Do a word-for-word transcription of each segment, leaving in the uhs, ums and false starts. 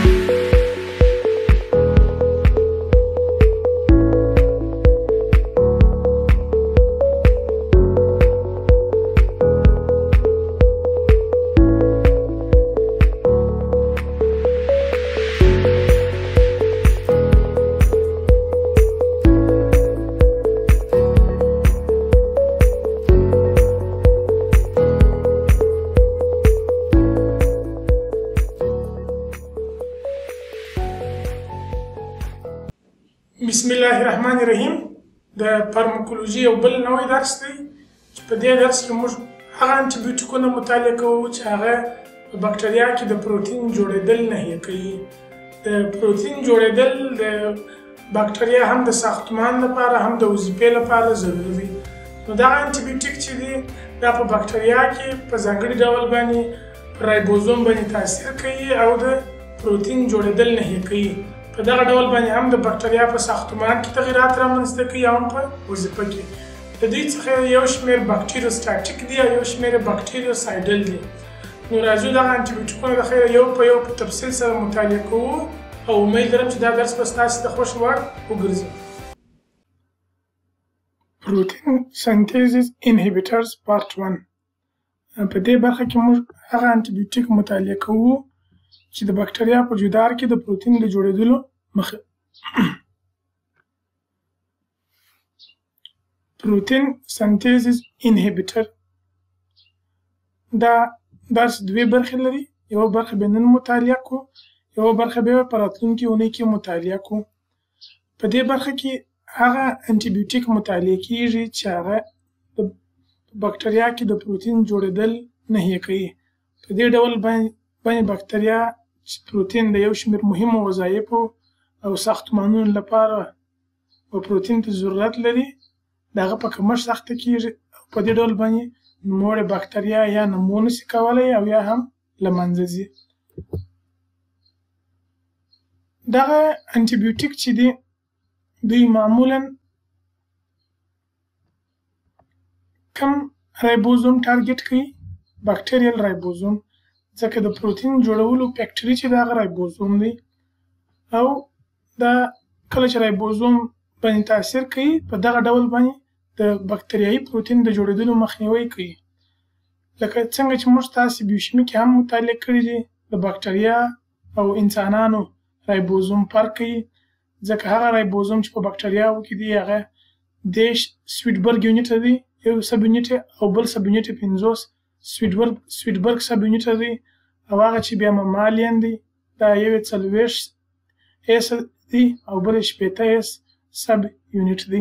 بسم الله الرحمن الرحیم د فارماکولوژي یو بل نوی درس دی چې په دې درس کې موږ هغه انټي بیوټیکونه مطالعه کوو چې هغه په بکټریا کې د پروتین جوړېدل نهیه کوي. د پروتین جوړېدل د بکټریا هم د ساختمان لپاره هم د وظیفې لپاره ضروري دی. نو دغه انټي بیوټیک چې دی دا په بکټریا کې په ځانګړي ډول باندې په رایبوزوم باندې تاثیر کوي او د پروتین جوړېدل نهیه کوي. په دغه ډول باندې هم د بکټریا په ساختمان کې تغیرات رامنځته کوي او هم په وظیفه کې. د دوی څخه یو شمېر بکټریوسټاټیک دي او یو شمېر بکټریوسایډل دي. نو راځو دغه انټي بیوټیکونه د خیره یو په یو په تفصیل سره مطالعه کوو او امید لرم چې دا درس به ستاسو د خوښ وړ وګرځي. پروتین سنتیزز انهیبیټرز پارت ون. په دې برخه کې موږ هغه انټي بیوټیک مطالعه کوو چې د بکټریا په جدار کې د پروتین د جوړېدلو مخه. پروتین سنتیزز انهیبیټر دا درس دوې برخې لري. یوه برخه به نن مطالعه کړو، یوه برخه به په راتلونکې اونۍ کې مطالعه کړو. په دې برخه کې هغه انټي بیوټیک مطالعه کېږي چې هغه د بکټریا کې د پروتین جوړېدل نهیه کوي. په دې ډول باندې بکټریا چې پروتین د یو شمېر مهمو وظایفو او ساختمانونو لپاره په پروتین ته ضرورت لري د هغه په کمښت اخته کېږي او په دې ډول باندې نوموړې بکټریا یا نمو نشي کولی او یا هم له منځه ځي. دغه انټي بیوټیک چې دي دوی معمولا کم رایبوزوم ټارګټ کوي، بکټریل رایبوزوم، ځکه د پروتین جوړولو فیکټري چې د هغه رایبوزوم دی او دا کله چې رایبوزوم باندې تاثیر کوي په دغه ډول باندې د بکټریایي پروتین د جوړېدلو مخنیوی کوي. لکه څنګه چې موږ تاسې بیوشیمي کې هم مطالعه کړي دي د بکټریا او انسانانو رایبوزوم فرق کوي، ځکه هغه رایبوزوم چې په بکټریاو کې دی هغه دېرش سویټبرګ یونټ دی، یو سب یونټ او بل سب یونټ پنځوس سویټبرګ سب یونټ دی او هغه چې بیا ممالین دی دا یو څلوېښت اس دی او بل شپېته اس سب یونټ دی.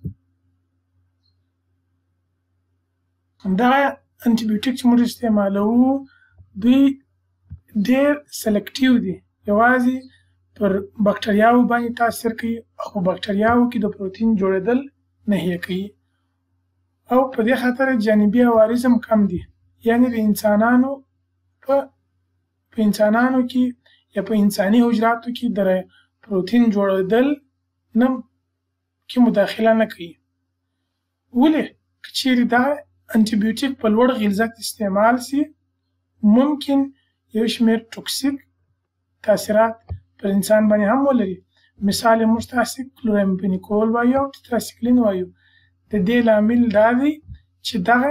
همدغه انټي بیوټیک چې موږ استعمالوو دوی ډېر سلکټیو دي، یوازې پر بکټریاو باندې تاثیر کوي او په بکټریاو کې د پروتین جوړېدل نهیه کوي او په دې خاطر جانبي عوارض هم کم دي. یعنې د انسانانو په په انسانانو کې یا په انساني حجراتو کې د پروتین جوړېدل نه کې مداخله نه کوي. ولې که چیرې دا انټي بیوټیک په لوړ غلظت استعمال سي ممکن یو شمېر ټوکسیک تاثیرات پر انسان باندې هم ولري. مثال یې موږ تاسې کلورامفینیکول وایو او ټیټراسیکلین وایو. د دې لامل دا دی چې دغه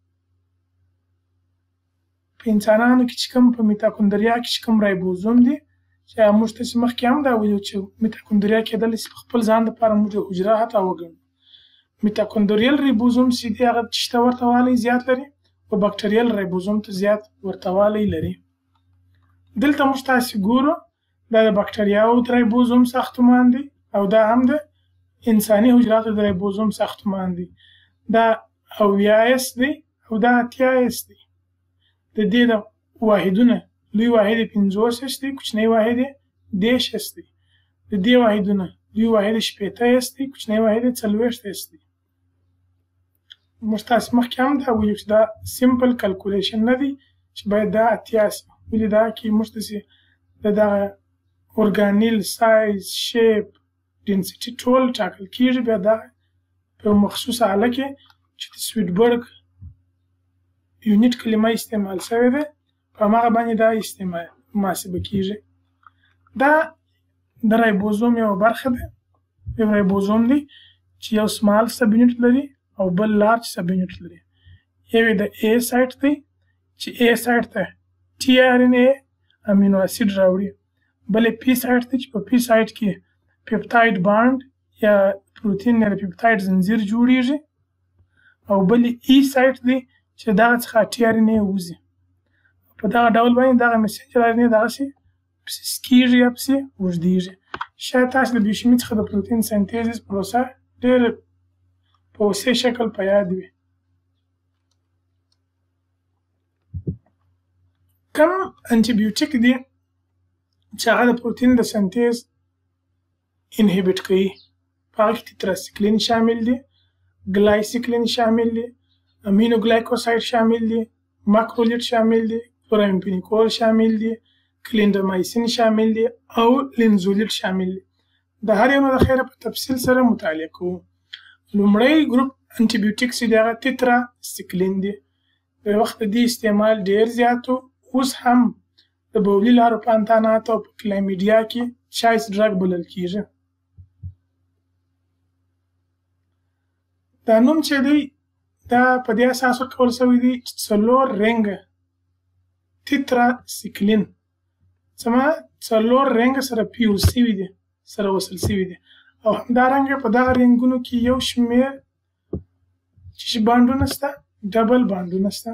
په انسانانو کې چې کوم په میتاکوندریا کې چې کوم رایبوزوم دی چې موږ تاسې مخکې هم دا ویلو چې میتاکوندریا کېدلی سي په خپل ځان دپاره موږ حجره حتی وګڼو. میتاکوندریل رایبوزوم چې دی هغه چې ته ورته والی زیات لري او بکټریل رایبوزوم ته زیات ورته والی لري. دلته موږ تاسې ګورو دا د بکټریاو د رایبوزوم ساختمان دی او دا هم د انساني حجراتو د رایبوزوم ساختمان دی. دا اویا اس دی او دا اتیا اس دی. د دې د واحدونه لوی واحد یې پنځوس اس دی، کوچنی واحد یې دېرش اس دی. د دې واحدونه لوی واحد یې شپېته اس دی، کوچنی واحد یې څلوېښت اس دی. موږ تاسې مخکې هم دا ویلو چې دا سمپل کلکولیشن نه دی چې باید دا اتیا سي. ولې دا کې موږ تاسې د دغه ارګانیل سایز شیپ ډینسټي ټول ټاکل کېږي، بیا دا په مخصوصه آله کې چې د سویټبرګ یونټ کلمه استعمال شوې ده په هماغه باندې دا استعمال محاسبه کېږي. دا د رایبوزوم یوه برخه ده. یو رایبوزوم دی چې یو سمال سب یونټ لري او بل لارج سب یونټ لري. یو یې د A سایټ دی چې A سایټ ته ټي آر ان اے امینو اسید راوړي. بل یې پی سایټ دی چې په پی سایټ کې پیپټاید بانډ یا پروتین یا د پیپټاید زنځیر جوړیږي. او بل یې ای سایټ دی چې دغه څخه ټي آر ان اے وځي. په دغه ډول باندې دغه مسنجر آر ان اے دغسې پسې سکېږي یا پسې اوږدېږي. شاید تاسو د بیوشیمي څخه د پروتین سنتیزس پروسه ډېر په وسیع شکل په یاد وي. کم انټي بیوټیک دي چې هغه د پروتین د سنتیز انهبیټ کوي. په هغه کې تیتراسیکلین شامل دي، ګلایسیکلین شامل دي، امینو ګلایکوساید شامل دي، ماکرولیټ شامل دي، پرامپینیکول شامل دي، کلینډامایسین شامل دي او لینزولیټ شامل دي. د هر یو نه د خیره په تفصیل سره مطالعه کوو. لومړی ګروپ انټي بیوټیک چې دی هغه تیتراسیکلین دی. د وخت د دې استعمال ډېر زیات و. اوس هم د بولي لارو په انتاناتو او په کلایمیډیا کې چایس ډرګ بلل کېږي. دا نوم چې دی دا په دې اساس ورکول شوی دی چې څلور رنګه تیتراسیکلین زما څلور رنګه سره پیول سوي دي، سره وصل سوي دي. او همدارنګه په دغه رنګونو کې یو شمېر چې بانډونه شته، ډبل بانډونه شته.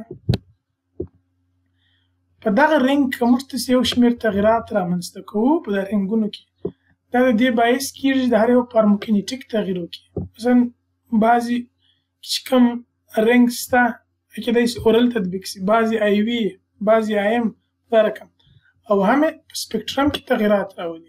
په دغه رنګ که موږ داسې یو شمېر تغیرات رامنځته کوو په دغه رنګونو کې، دا د دې باعث کېږي چې د هر یو فارموکینیټیک تغیر وکړي. مثلا بعضې چې کوم رنګ شته هغې کیدای شي اورل تطبیق شي، بعضې آی وي، بعضې آی ایم، دا رقم. او هم یې په سپیکټرم کې تغیرات راولي.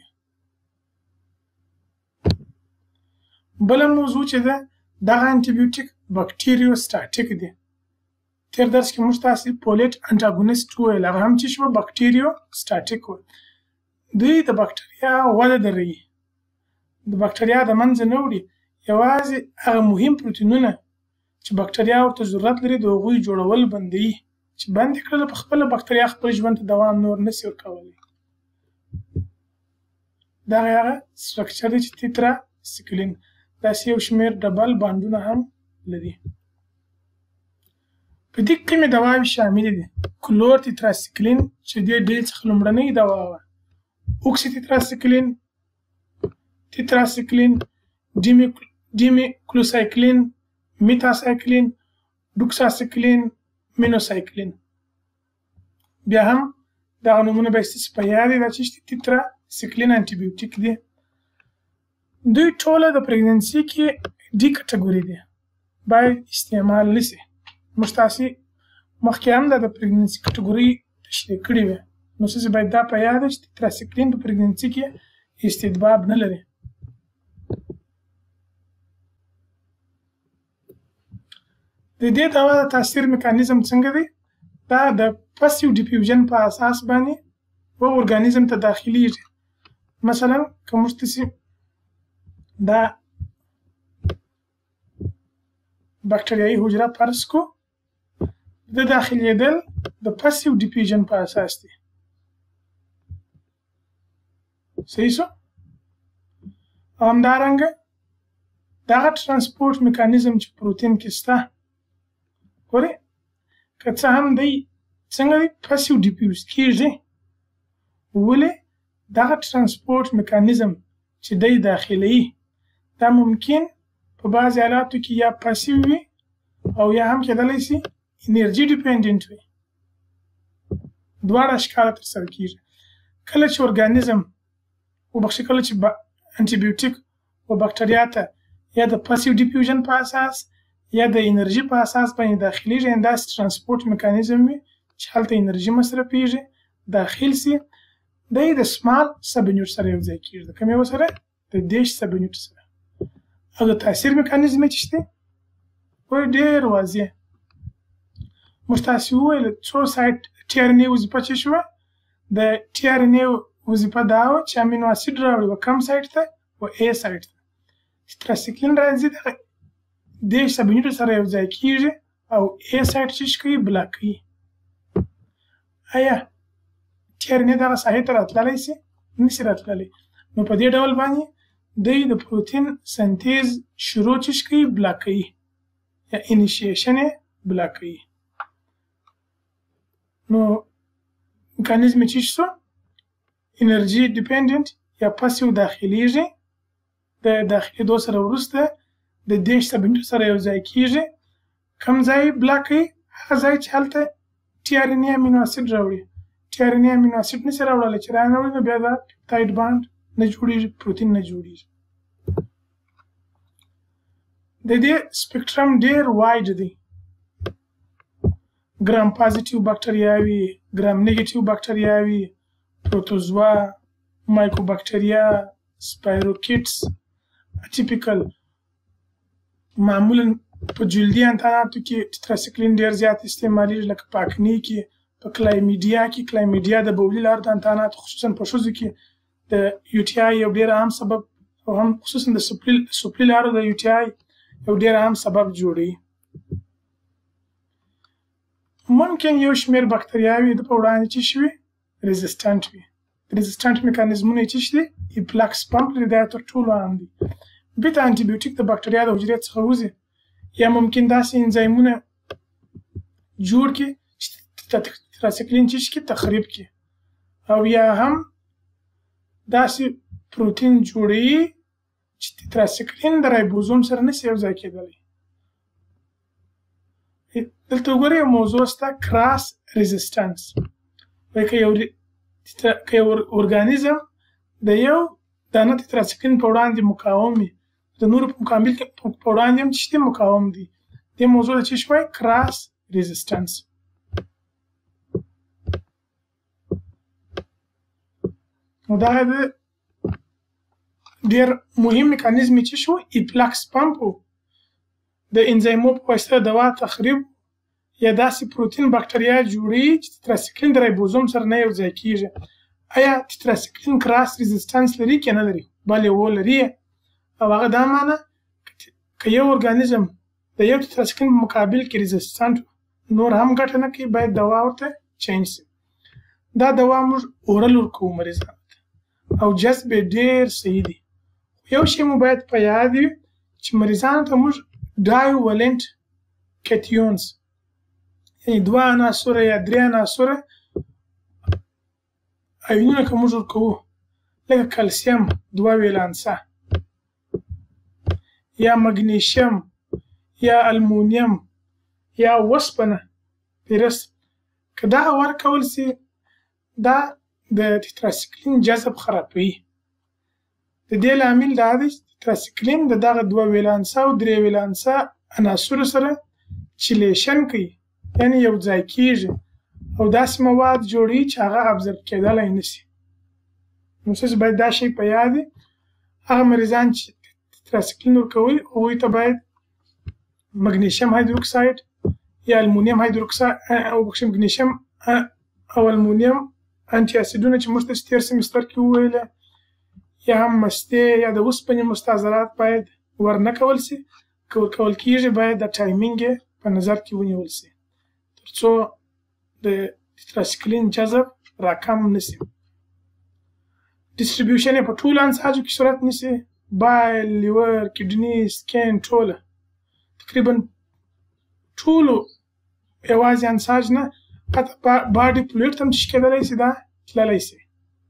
بله موضوع چې ده دغه انټي بیوټیک بکټریوسټاټیک دی. تېر درس کې موږ تاسې پولیټ انټاګونیسټ وویل، هغه هم چې شوه بکټریوسټاټیک و. دوی د بکټریا وده دروي، د بکټریا د منځه نه وړي. یوازې هغه مهم پروتینونه چې بکټریا ورته ضرورت لري د هغوی جوړول بندوي. چې بند یې کړله په خپله بکټریا خپل ژوند ته دوام نور نشي ورکولی. دغه هغه سټرکچر دی چې تیتراسیکلین داسې یو شمېر ډبل بانډونه هم لري. په دې کومې دواوې شاملې دي؟ کلور تیتراسیکلین چې دې ډلې څخه لومړنۍ دوا وه، اوکسي تیتراسیکلین، تیتراسیکلین، ډیمیکلوسایکلین، میتاسایکلین، ډوکساسیکلین، مینوسایکلین. بیا هم دغه نومونه به یې ستاسې په یاد وي دا چې تیتراسیکلین انټي بیوټیک دي. دوی ټوله د پریګننسي کې ډي کټګوري دي، باید استعمال نه شي. موږ تاسې مخکې هم دا د پریګننسي کټګوري تشریح کړې وې، نو ستاسې باید دا په یاد وي چې تیتراسیکلین په پریګننسي کې استدباب نه لري. د دې دوا د تاثیر میکانیزم څنګه دی؟ دا د پسیو ډیفیوژن په اساس باندې و ارګانیزم ته داخلیږي. مثلا که موږ تاسې دا بکټریایي حجره فرض کړو، د داخلېدل د پسیو ډیفیوژن په اساس دی. صحیح شو؟ او همدارنګه دغه ټرانسپورټ میکانیزم چې پروتین کې شته، ګورئ که څه هم دی څنګه دی پسیو ډیفیوز کېږي، ولې دغه ټرانسپورټ میکانیزم چې دی داخلوي دا ممکن په بعضې حالاتو کې یا پاسیو وي او یا هم کېدلی شي انرژي ډیپینډنټ وي. دواړه اشکاله ترسره کېږي. کله چې ارګانیزم وبخښئ کله چې انټي بیوټیک و بکټریا ته یا د پاسیو ډیفیوژن په اساس یا د انرژي په اساس باندې داخلېږي، یعنې داسې ټرانسپورټ میکانیزم وي چې هلته انرژي مصرفېږي، داخل سي، دی د سمال سب یونټ سره یو ځای کېږي. د کوم یو سره؟ د دیش سب یونټ سره. او د تاثیر میکانیزم یې چې شته وایي ډېر واضح. موږ تاسې وویل څو سایټ ټي آر ان اې وظیفه چې شوه، د ټي آر ان اې وظیفه دا وه چې امینو اسید راوړي و کم سایټ ته؟ و اے سایټ ته. تیتراسیکلین راځي دغه دیش سب یونټو سره یو ځای کېږي او اے سایټ چې کوي بلاک کوي. آیا ټي آر ان اې دغه ساحې ته راتللی شي؟ نشي راتللی. نو په دې ډول باندې دوی د پروتین سنتیز شروع چې کوي بلاک کوي یا انیشیشن یې بلاک کوي. نو میکانیزم یې چې شو انرژي ډیپندنت یا پاسیو داخلیږي، د داخلېدو سره وروسته د دېرش سبنټو سره یو ځای کېږي. کوم ځای بلاک کوي؟ هغه ځای چې هلته ټي آر ان اې امینو اسید راوړي. ټي آر ان اې امینو اسید نشي راوړلی، چې رانه نو بیا دا پپټاید باند نه جوړېږي، پروتین نه جوړېږي. د دې سپیکټرم ډېر وایډ دی. ګرام پازیټیو بکټریاوي، ګرام نیګیټیو بکټریاوي، پروتوزوا، مایکوبکټریا، سپایروکیټس، اټیپیکل. معمولا په جلدي انتاناتو کې ټیټراسیکلین ډېر زیات استعمالیږي، لکه په اکني کې، په کلایمیډیا کې. کلایمیډیا د بولي لارو د انتاناتو خصوصا په ښځو کې د یو ټي آی یو ډېر عام سبب، او هم خصوصا د سپلي لارو د یو ټي آی یو ډېر عام سبب جوړوي. ممکن یو شمېر بکټریاوې د په وړاندې چې شي وي ریزسټنټ وي. ریزسټنټ میکانیزمونه یې چې دي ایپلاکس پمپ لري، دا تر ټولو عام دي. بیتا انټي بیوټیک د بکټریا د حجرې څخه وځي، یا ممکن داسې انزایمونه جوړ کړي چې ټیټراسیکلین چې کې تخریب کړي، او یا هم داسې پروتین جوړوي چې ټیټراسیکلین د رایبوزوم سره نشي یوځای کېدلی. دلته وګورئ یو موضوع شته، کراس ریزسټنس. وایي که یو که یو ارګانیزم د یو دانه ټیټراسیکلین په وړاندې مقاوم وي، د نورو په مقابل کې په وړاندې هم چې مقاوم دي. دې موضوع ته چې شي وایي کراس ریزسټنس. نو دغه د ډېر مهم میکانیزم چې شو ایپلاکس پمپ و، د انزایمو په واسطه دوا تخریب یا داسې پروتین بکټریا جوړوي چې ټیټراسیکلین د رایبوزوم سره نه یوځای کېږي. آیا ټیټراسیکلین کراس ریزسټنس لري که نه لري؟ بلې و لري. او هغه دا معنی که یو ارګانیزم د یو ټیټراسیکلین په مقابل کې ریزسټنټ نور هم ګټه نه کوي، باید دوا ورته چینج شي. دا دوا موږ اورل ورکوو مریضانو ته، او جذب یې ډېر صحي دی. یو شی مو باید په یاد وي چې مریضانو ته موږ ډای ولنټ کیټیونز، یعنې دوه عناصره یا درې عناصره ایونونه که موږ ورکوو، لکه کلسیم دوه ویلانسه، یا مګنیشیم، یا المونیم، یا وسپنه پیرس، که دا ورکول سي دا د ټیټراسیکلین جذب خرابوي. د دې لامل دا دی چې ټیټراسیکلین د دغه دوه ویلانسه او درې ویلانسه عناصرو سره چیلیشن کوي، یعنې یو ځای کېږي او داسې مواد جوړوي چې هغه ابزرب کېدلی نشي. نو ستاسو باید دا شی په یاد وي. هغه مریضان چې ټیټراسیکلین ورکوئ هغوی ته باید مګنیشیم هایدروکساید یا المونیم هایدروکساید او بخښئ مګنیشیم او المونیم انټي اسیدونه چې موږ تاسو تېر سمستر کې وویله، یا هم مستې یا د اوسپنې مستحضرات باید ورنه کول سي. که ورکول کېږي باید د ټایمینګ یې په نظر کې ونیول سي تر څو د ټیټراسیکلین جذب راکم نشي. ډیسټریبیوشن یې په ټولو انساجو کې صورت نیسي، بایل، لیور، کډني، سکین، ټوله تقریبا ټولو یوازې انساج نه حتی باډي فلویډ ته هم چې کېدلی سي دا تللی سي.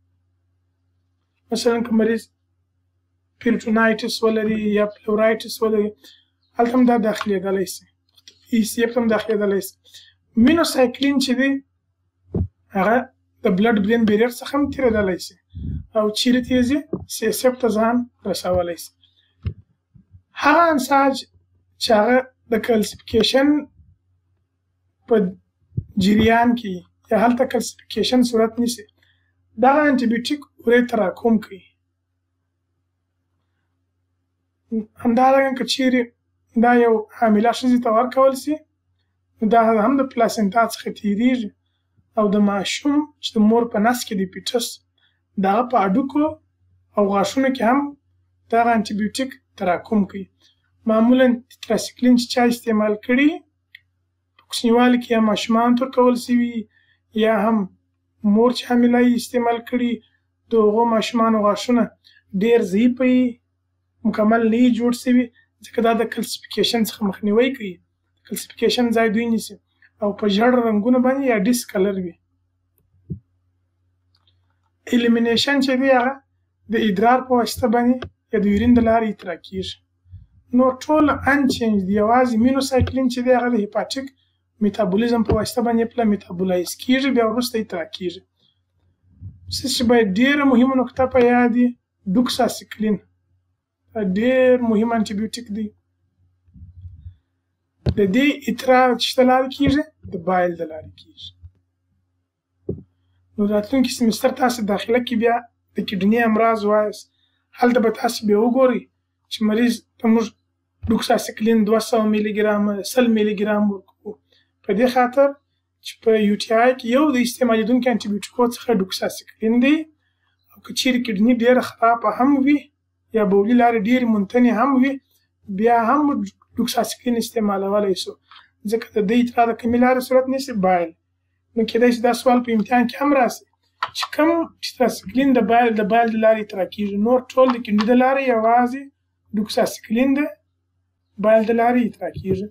مثلا که مریض پیریټونایټس ولري یا پلورایټس ولري، هلته هم دا داخلېدلی سي، ای سی اف ته هم داخلېدلی سي. مینوسایکلین چې دی هغه د بلډ برین بیریر څخه هم تېرېدلی سي، او چیرې ته یې ځي؟ سی اس اف ته ځان رسولی سي. هغه انساج چې هغه د کلسیفیکیشن په جریان کې یا هلته کلسیفیکیشن صورت نیسي، دغه انټي بیوټیک ورې تراکم کوي. همدارنګه که چیرې دا یو حامله ښځې ته ورکول سي، نو دا هم د پلاسنټا څخه تېرېږي او د ماشوم چې د مور په نس کې دی پیټس، د هغه په هډوکو او غاښونو کې هم دغه انټي بیوټیک تراکم کوي. معمولا ټیټراسیکلین چې چا استعمال کړي په کوچنیوالي کې یا ماشومانو ته ورکول سوي، یا هم مور چې حامله یې استعمال کړي د هغو ماشومانو غاښونه ډېر ضعیفه وي، مکمل نه وي جوړ سوي، ځکه دا د کلسیفیکیشن څخه مخنیوی کوي. کلسیفیکیشن ځای دوی نیسي او په ژړ رنګونه باندې یا ډیس کلر وي. الیمینیشن چې دی هغه د ادرار په واسطه باندې یا د یورین د لارې اطراح کېږي. نو ټول انچینج دي، یوازې مینوسایکلین چې دی هغه د هیپاټیک میتابولیزم په واسطه باندې پله میتابولایز کېږي، بیا وروسته اطراح کېږي. څه چې باید ډېره مهمه نقطه په یاد وي، ډوکساسیکلین ډېر مهم انټي بیوټیک دی. د دې اطراح چې د لارې کېږي د بایل د لارې کېږي. نو راتلونکي سمستر تاسو داخله کې بیا د کډني امراض وایاست، هلته به تاسو بیا وګورئ چې مریض ته موږ ډوکساسیکلین دوه سوه میلي ګرامه سل میلي ګرام ورکوو، په دې خاطر چې په یو ټي آی کې یو د استعمالیدونکو انټي بیوټیکو څخه ډوکساسیکلین دی، او که چیرې کډني ډېره خرابه هم وي یا بولي لارې ډېرې منتنې هم وي، بیا هم ډوکساسیکلین استعمالولی شو، ځکه د دې اطراح د کومې لارې صورت نیسي؟ بایل. نو کېدای شي دا سوال په امتحان کې هم راسي چې کوم ټیټراسیکلین د بایل د بایل د لارې اطراح کېږي. نور ټول د کډني د لارې یوازې ډوکساسیکلین د بایل د لارې اطراح کېږي.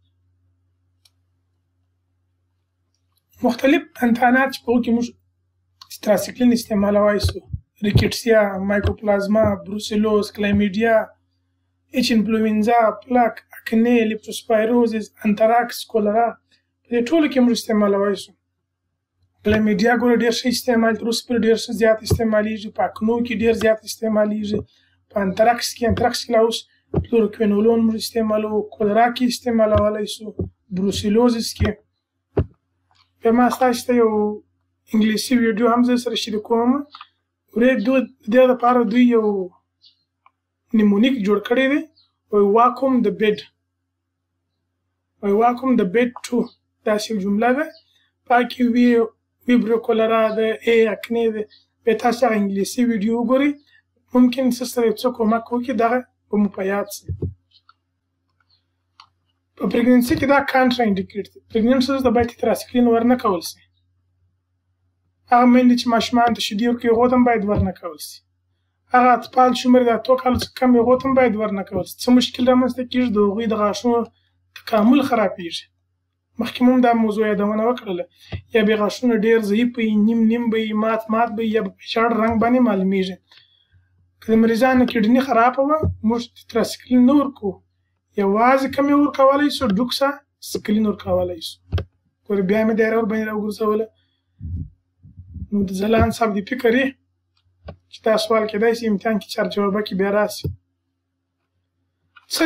مختلف انتانات چې په هغو کې موږ ټیټراسیکلین استعمالولی شو: ریکټسیا، مایکوپلازما، بروسیلوز، کلایمیډیا، ایچ انفلوینزا، پلاک، اکنې، لیپټوسپایروزز، انتراکس، کولرا، په دې ټولو کې موږ استعمالولی شو. کلایمیډیا ګوره ډېر ښه استعمال تر اوسه پورې ډېر ښه زیات استعمالیږي، په اکنو کې ډېر زیات استعمالیږي، په انتراکس کې انتراکس کې لا اوس فلوروکوینولون موږ استعمالوو، کولرا کې استعمالولی شو، بروسیلوزز کې. بیا ما ستاسو ته یو انګلیسي ویډیو هم زه سره شریکوم. ورې د دې لپاره دوی یو نیمونیک جوړ کړی دی، وایي واکوم د بیډ، وایي واکوم د بیډ ټو، داسې یو جمله ده، په هغه کې وي ویبریو کولرا ده، ای اکنې ده. بیا تاسو هغه انګلیسي ویډیو وګورئ، ممکن ستاسو سره یو څه کومک وکړي، دغه به مو په یاد شي. په پریګننسي کې دا کانټرا انډیکیټ دی، پریګننټ ښځو ته باید ټیټراسیکلین ورنه کول شي. هغه میندې چې ماشومانو ته شیدې ورکوي هغو ته هم باید ورنه کول شي. هغه اطفال چې عمر یې د اتو کالو څخه کم وي هغو ته هم باید ورنه کول شي. څه مشکل رامنځته کېږي؟ د هغوی د غاښونو تکامل خرابېږي. مخکې مو هم دا موضوع یادونه وکړله، یا به یې غاښونه ډېر ضعیف وي، نیم نیم به وي، مات مات به وي، یا به په ژړ رنګ باندې معلومېږي. که د مریضانو کډني خرابه وه موږ ټیټراسیکلین نه ورکوو، یوازې کوم یې ورکولی شو؟ ډوکساسیکلین ورکولی شو. ګوره بیا مې دایره ورباندې راوګرځوله. نو د ځلاند صاحب دې فکر یې چې دا سوال کېدای شي امتحان کې چار جوابه کې بیا راسي. څه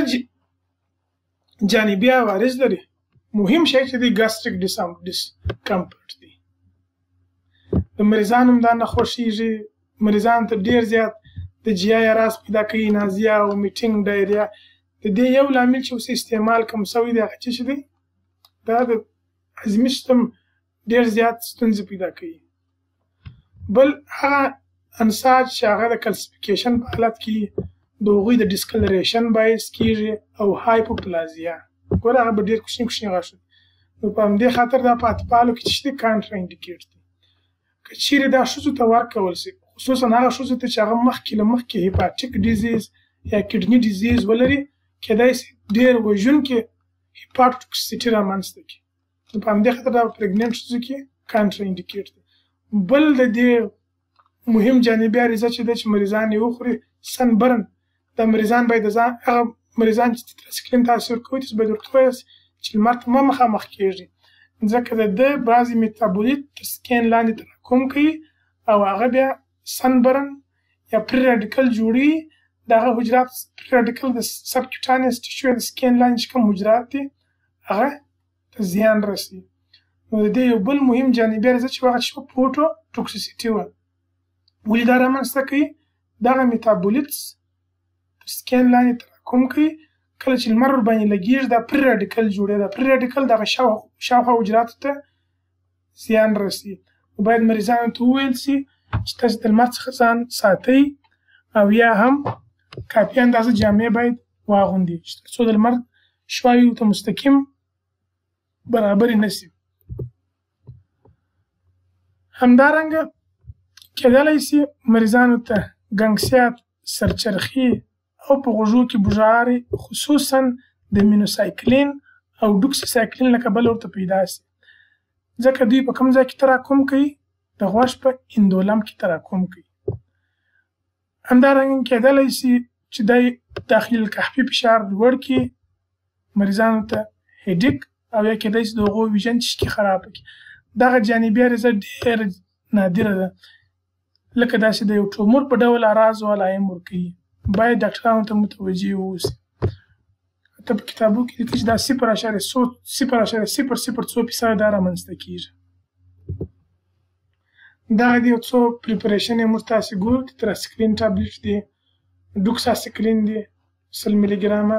جانبي عوارض لري؟ مهم شی چې دی ګاسټریک ډسکمفرټ دی. د مریضانو هم دا نه خوښېږي، مریضانو ته ډېر زیات د جي آی اراز پیدا کوي، نازیه او میټینګ ډایریا. د دې یو لامل چې اوس استعمال کم شوی دی هغه څه دی؟ دا د هضمي سیستم ډېر زیات ستونزې پیدا کوي. بل هغه انساج چې هغه د کلسیفیکیشن په حالت کې د هغوی د ډسکلریشن باعث کېږي او هایپوپلازیا. ګوره هغه به ډېر کوچني کوچني غاښونه. نو په همدې خاطر دا په اطفالو کې چې دی کانټرا انډیکیټ دی. که چیرې دا ښځو ته ورکول شي، خصوصا هغه ښځو ته چې هغه مخکې له مخکې هیپاټیک ډیزیز یا کډني ډیزیز ولري، کېدای شي ډېر وژونکې هیپاټوټوکسیسټي رامنځته کړي. نو په همدې خاطر دا په پرېګننټ ښځو کې کانټرا انډیکیټ دی. بل د دې مهم جانبي عریضه چې ده چې مریضان یې وخوري، سن برن. دا مریضان باید د ځان هغه مریضان چې ټیټراسیکلین تاسو ورکوئ تاسو باید ورته ووایاست چې لمر ته مه مخامخ کېږي، ځکه د ده بعضې میتابولیت تر سکین لاندې تراکم کوي او هغه بیا سن برن یا پري راډیکل جوړوي. د هغه حجرات پري راډیکل د سبکیوټانیس ټیشو یا د سکین لاندې چې کوم حجرات دي هغه ته زیان رسوي. نو د دې یو بل مهم جانبي عریضه چې هغه چې فوټو ټوکسیسټي وه. ولې دا رامنځته کوي؟ دغه میتابولیتس تر سکین لاندې تراکم کوي، کله چې لمر ورباندې لګېږي دا پري راډیکل جوړوي. دا پري راډیکل دغه شاوخوا حجراتو ته زیان رسوي. نو باید مریضانو ته وویل شي چې تاسو د لمر څخه ځان ساتئ او یا هم کافي اندازه جامې باید واغوندي چې تر څو د لمر شعاعې ورته مستقیم برابرې نه شي. همدارنګه کېدلی سي مریضانو ته ګنګسیات، سرچرخي او په غوږو کې بوژارې خصوصا د مینوسایکلین او ډوکسیسایکلین له کبله ورته پیدا سي، ځکه دوی په کوم ځای کې تراکم کوي؟ د غوږ په اندولم کې تراکم کوي. همدارنګه کېدلی سي چې دی داخلي القحفي فشار لوړ کړي، مریضانو ته هیډیک او یا کېدای سي د هغو ویژن چشکي خرابه کړي. دغه جانبي اغېزه ډېره نادره ده، لکه داسې د یو ټومور په ډول اعراض او علایم ورکوي. باید ډاکټرانو ته متوجه واوسي. حتی په کتابو کې لیکي چې دا صفر اعشاریه صفر اعشاریه صفر صفر څو فیصده دا رامنځته کېږي. دغه د یو څو پریپریشن یې موږ تاسې ګورو. تتراسیکلین ټابلیټ دی، ډوکساسیکلین دی سل ملي ګرامه،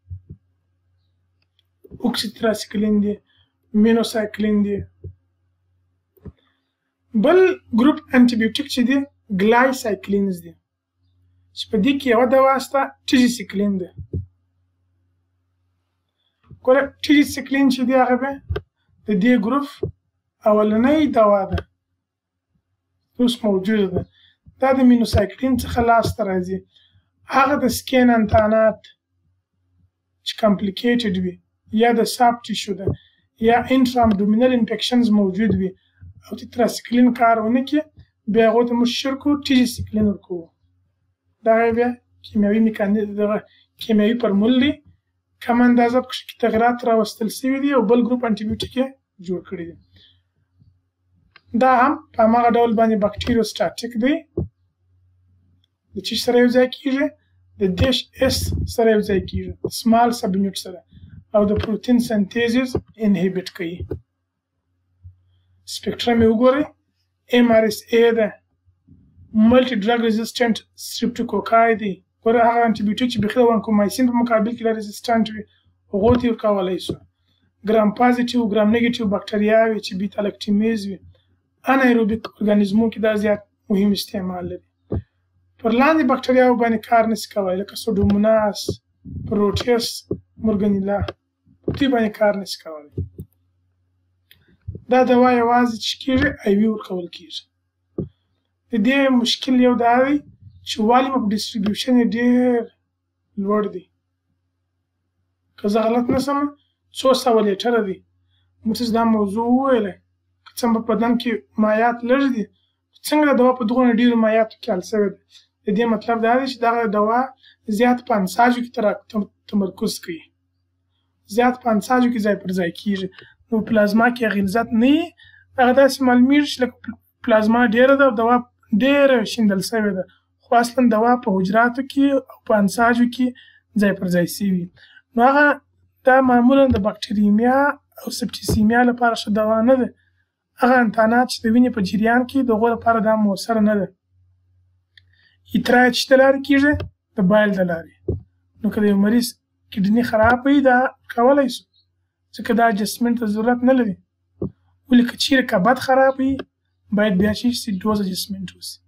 اوکسیتراسیکلین دی، مینوسایکلین دی. بل ګروپ انټي بیوټیک چې دی ګلایسایکلینز دی، چې په دې کې یوه دوا شته ټیجیسیکلین دی. ګوره ټیجیسیکلین چې دی هغه به د دې ګروپ اولنۍ دوا ده، اوس موجوده ده. دا د مینوسایکلین څخه لاسته راځي. هغه د سکین انتانات چې کمپلیکیټډ وي یا د سافت ټیشو ده یا انټرا ابډومینل انفیکشنز موجود وي او تتراسیکلین کار ونه کړي، بیا هغو ته موږ شیر کړو ټیجیسیکلین ورکوو. دغه بیا کیمیاوي میکانیزم دغه کیمیاوي فورمول دی، کم اندازه پکښې کې تغیرات راوستل سوي دي او بل ګروپ انټي بیوټیک یې جوړ کړي دي. دا هم په هماغه ډول باندې بکټریوسټاټیک دی. د چی سره یو ځای کېږي؟ د دیش اس سره یو ځای کېږي، سمال سب یونټ سره، او د پروتین سنتیزز انهیبټ کوي. سپیکټرم یې وګورئ، ایم آر اس ای ده، ملټي ډرګ ریزسټنټ سټریپټوکوکای دی. ګوره هغه انټي بیوټیک چې بیخي د وانکومایسین په مقابل کې لا ریزسټنټ وي هغو ته یې ورکولی سو. ګرام پازیټیو ګرام نیګیټیو بکټریاوې چې بیتا لکټیمیز وي، انایروبیک ارګانیزمو کې دا زیات مهم استعمال لري. پر لاندې بکټریاوو باندې کار نشي کولی، لکه سوډوموناس، پروټیس، مورګنیلا، دوی باندې کار نشي کولی. دا دوا یوازې چې کېږي آی وي ورکول کېږي. د دې مشکل یو دا دی چې والیم اف ډسټریبیوشن یې ډېر لوړ دی. که زه غلط نه سمه څو سوه لیټره دی. موږ دا موضوع وویله، که څه په بدن کې مایعات لږ دي، څنګه دا دوا په دغونه ډېرو مایعاتو کې حل سوې ده. د دې مطلب دا دی چې دغه دوا زیات په انساجو کې تمرکز کوي، زیات په انساجو کې ځای پر ځای کېږي، نو پلازما کې غلظت نه وي. هغه داسې معلومېږي چې لکه پلازما ډېره ده او دوا ډېره شیندل سوې ده، خو اصلا دوا په حجراتو کې او په انساجو کې ځای پر ځای سوي. نو هغه دا معمولا د بکټریمیا او سپټیسیمیا لپاره ښه دوا نه ده. هغه انتانات چې د وینې په جریان کې د هغو لپاره دا مؤثره نه ده. اترا چې د لارې کېږي د بایل د لارې. نو که د یو مریض کډني خراب وي دا کولی سو، ځکه دا اجسټمنټ ته ضرورت نه لري. ولې که چیرې کبد خراب وي باید بیا چې شي ډوز اجسټمنټ وسي.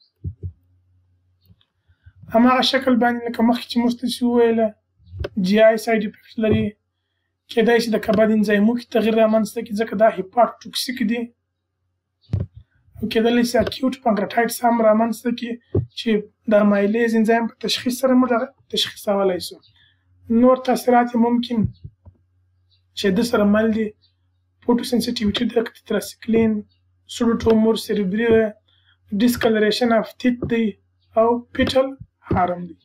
هماغه شکل باندې لکه مخکې چې موږ تاسې وویله جي آی ساید افیکټ لري. کېدای شي د کبد انزایمو کې تغیر رامنځته کړي، ځکه دا هیپاټوټوکسیک دي، او کېدلی شي اکیوټ پانکراټایټس هم رامنځته کړي چې د مایلیز انزایم په تشخیص سره موږ هغه تشخیصولی سو. نور تاثیرات یې ممکن چې د سره مل دي، فوټوسنسیټیویټي ده، لکه تتراسیکلین، سوډوټومور سیریبري ده، ډسکلریشن اف تیت دی، او پیټل هارم دی.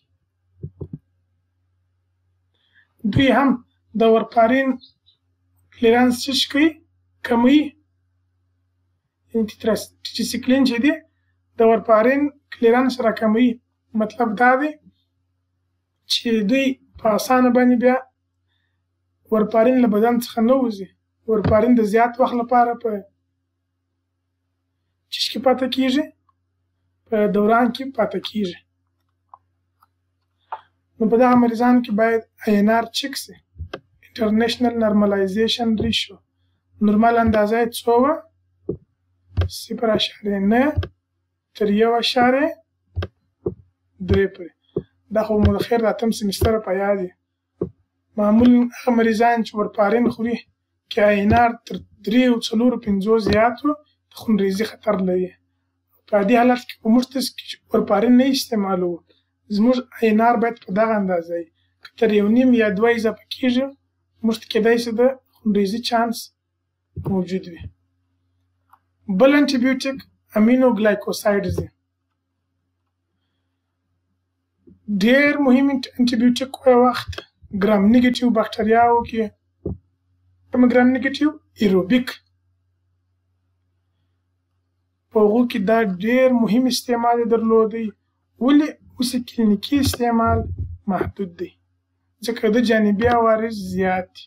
دوی هم د ورپارین کلیرانس چې کوي کموي. ټیټیسیکلین چې دی د ورپارین کلیرانس راکموي. مطلب دا دی چې دوی په اسانه باندې بیا ورپارین له بدن څخه نه وځي. ورپارین د زیات وخت لپاره په چشت کې پاته کېږي، په دوران کې پاته کېږي. نو په دغه مریضانو کې باید آی ان آر چک سي، انټرنیشنل نارملایزیشن ریشیو. نورمال اندازه یې څو وه؟ صفر اعشاریه نه تر یو اعشاریه درې پورې. دا خو مو د خیر د اتم سمستره په یاد دی. معمولا هغه مریضان چې ورپارین خوري کې آی ان آر تر درې او څلورو پنځو زیات و د خونریزي خطر لري. په په دې حالت کې په موږ تاسو کې ورپارین نه استعمالوو زموږ آی ان آر باید په دغه اندازه وي که تر یو نیم یا دوه اضافه کېږي موږ ته کېدای شي د خونریزي چانس موجود وي. بل انټي بیوټیک امینو ګلایکوسایډز دي. ډېر مهم انټي بیوټیک کوم وخت ګرام نیګیټیو باکټریاوو کې کوم ګرام نیګیټیو ایروبیک په هغو کې دا ډېر مهم استعمال یې درلودی. ولې اوس کلینیکي استعمال محدود دی ځکه د جانبي عوارض زیات دي.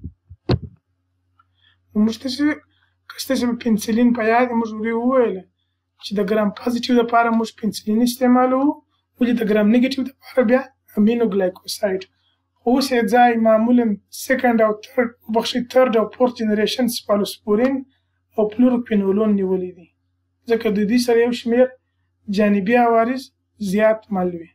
موږ تاسې که ستاسې به پنسلین په یاد موږ ورې وویله چې د ګرام پازیټیو دپاره موږ پنسلین استعمالوو ولې د ګرام نیګیټیو دپاره بیا امینو ګلایکوسایډ. خو اوس یې ځای معمولا سیکنډ او تھرډ وبخښئ تھرډ او فورث جنریشن سپالوسپورین او فلوروکوینولون نیولی دي ځکه د دوی سره یو شمېر جانبي عوارض زیات مل وي.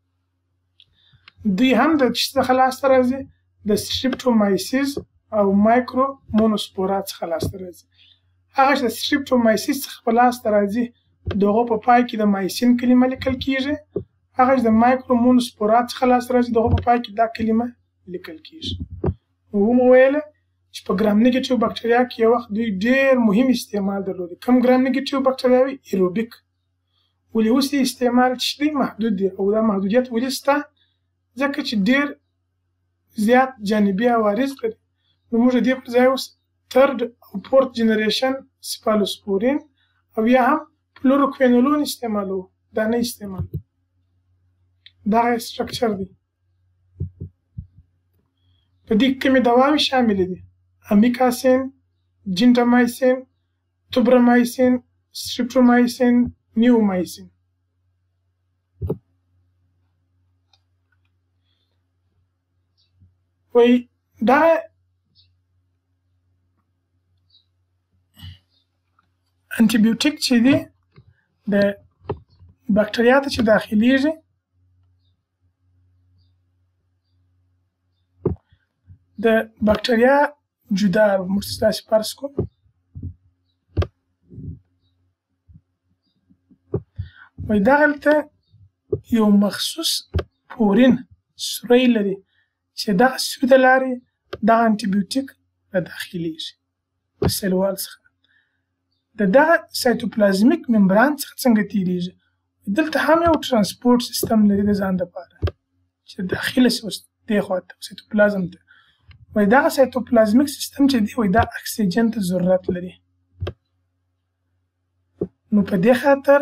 دوی هم د څه څخه لاسته راځي د سټریپټومایسیس او مایکرو مونوسپورا څخه لاسته راځي. هغه چې د سټریپټومایسیس څخه په لاسته راځي د هغو په پای کې د مایسین کلمه لیکل کېږي. هغه چې د مایکرو مونوسپورا څخه لاسته راځي د هغو په پای کې دا کلمه لیکل کېږي. ومو ویله چې په ګرام نیګیټیو باکټریا کې یو وخت دوی ډېر مهم استعمال درلودی. کوم ګرام نیګیټیو باکټریاوې ایروبیک. ولې اوس یې استعمال چې دی محدود دی او دا محدودیت ولې شته ځکه چې ډېر زیات جانبي عوارض لري. نو موږ د دې پر ځای اوس تھرډ او فورث جنریشن سپالوسپورین او یا هم فلوروکوینولون استعمالوو دا نه استعمالوو. دغه سټرکچر دی. په دې کې کومې دواوې شاملې دي امیکاسین جینټامایسین توبرامایسین سټریپټومایسین نیومایسین. وایي دا انټي بیوټیک چې دی د باکټریا ته چې داخلیږي د باکټریا جدا موږ ستاسې فرض کړو وایي دغلته یو مخصوص پورین سوری لري چې دغه سوري د لارې دغه انټي بیوټیک راداخلیږي د سیل وال څخه د دغه سایتوپلازمیک ممبران څخه څنګه تیریږي. دلته هم یو ترانسپورټ سیستم لري د ځان دپاره چې داخله شي اوس دې خواته سایتوپلازم ته. وایي دغه سایتوپلازمیک سیستم چې دی وایي دا اکسیجن ته ضرورت لري. نو په دې خاطر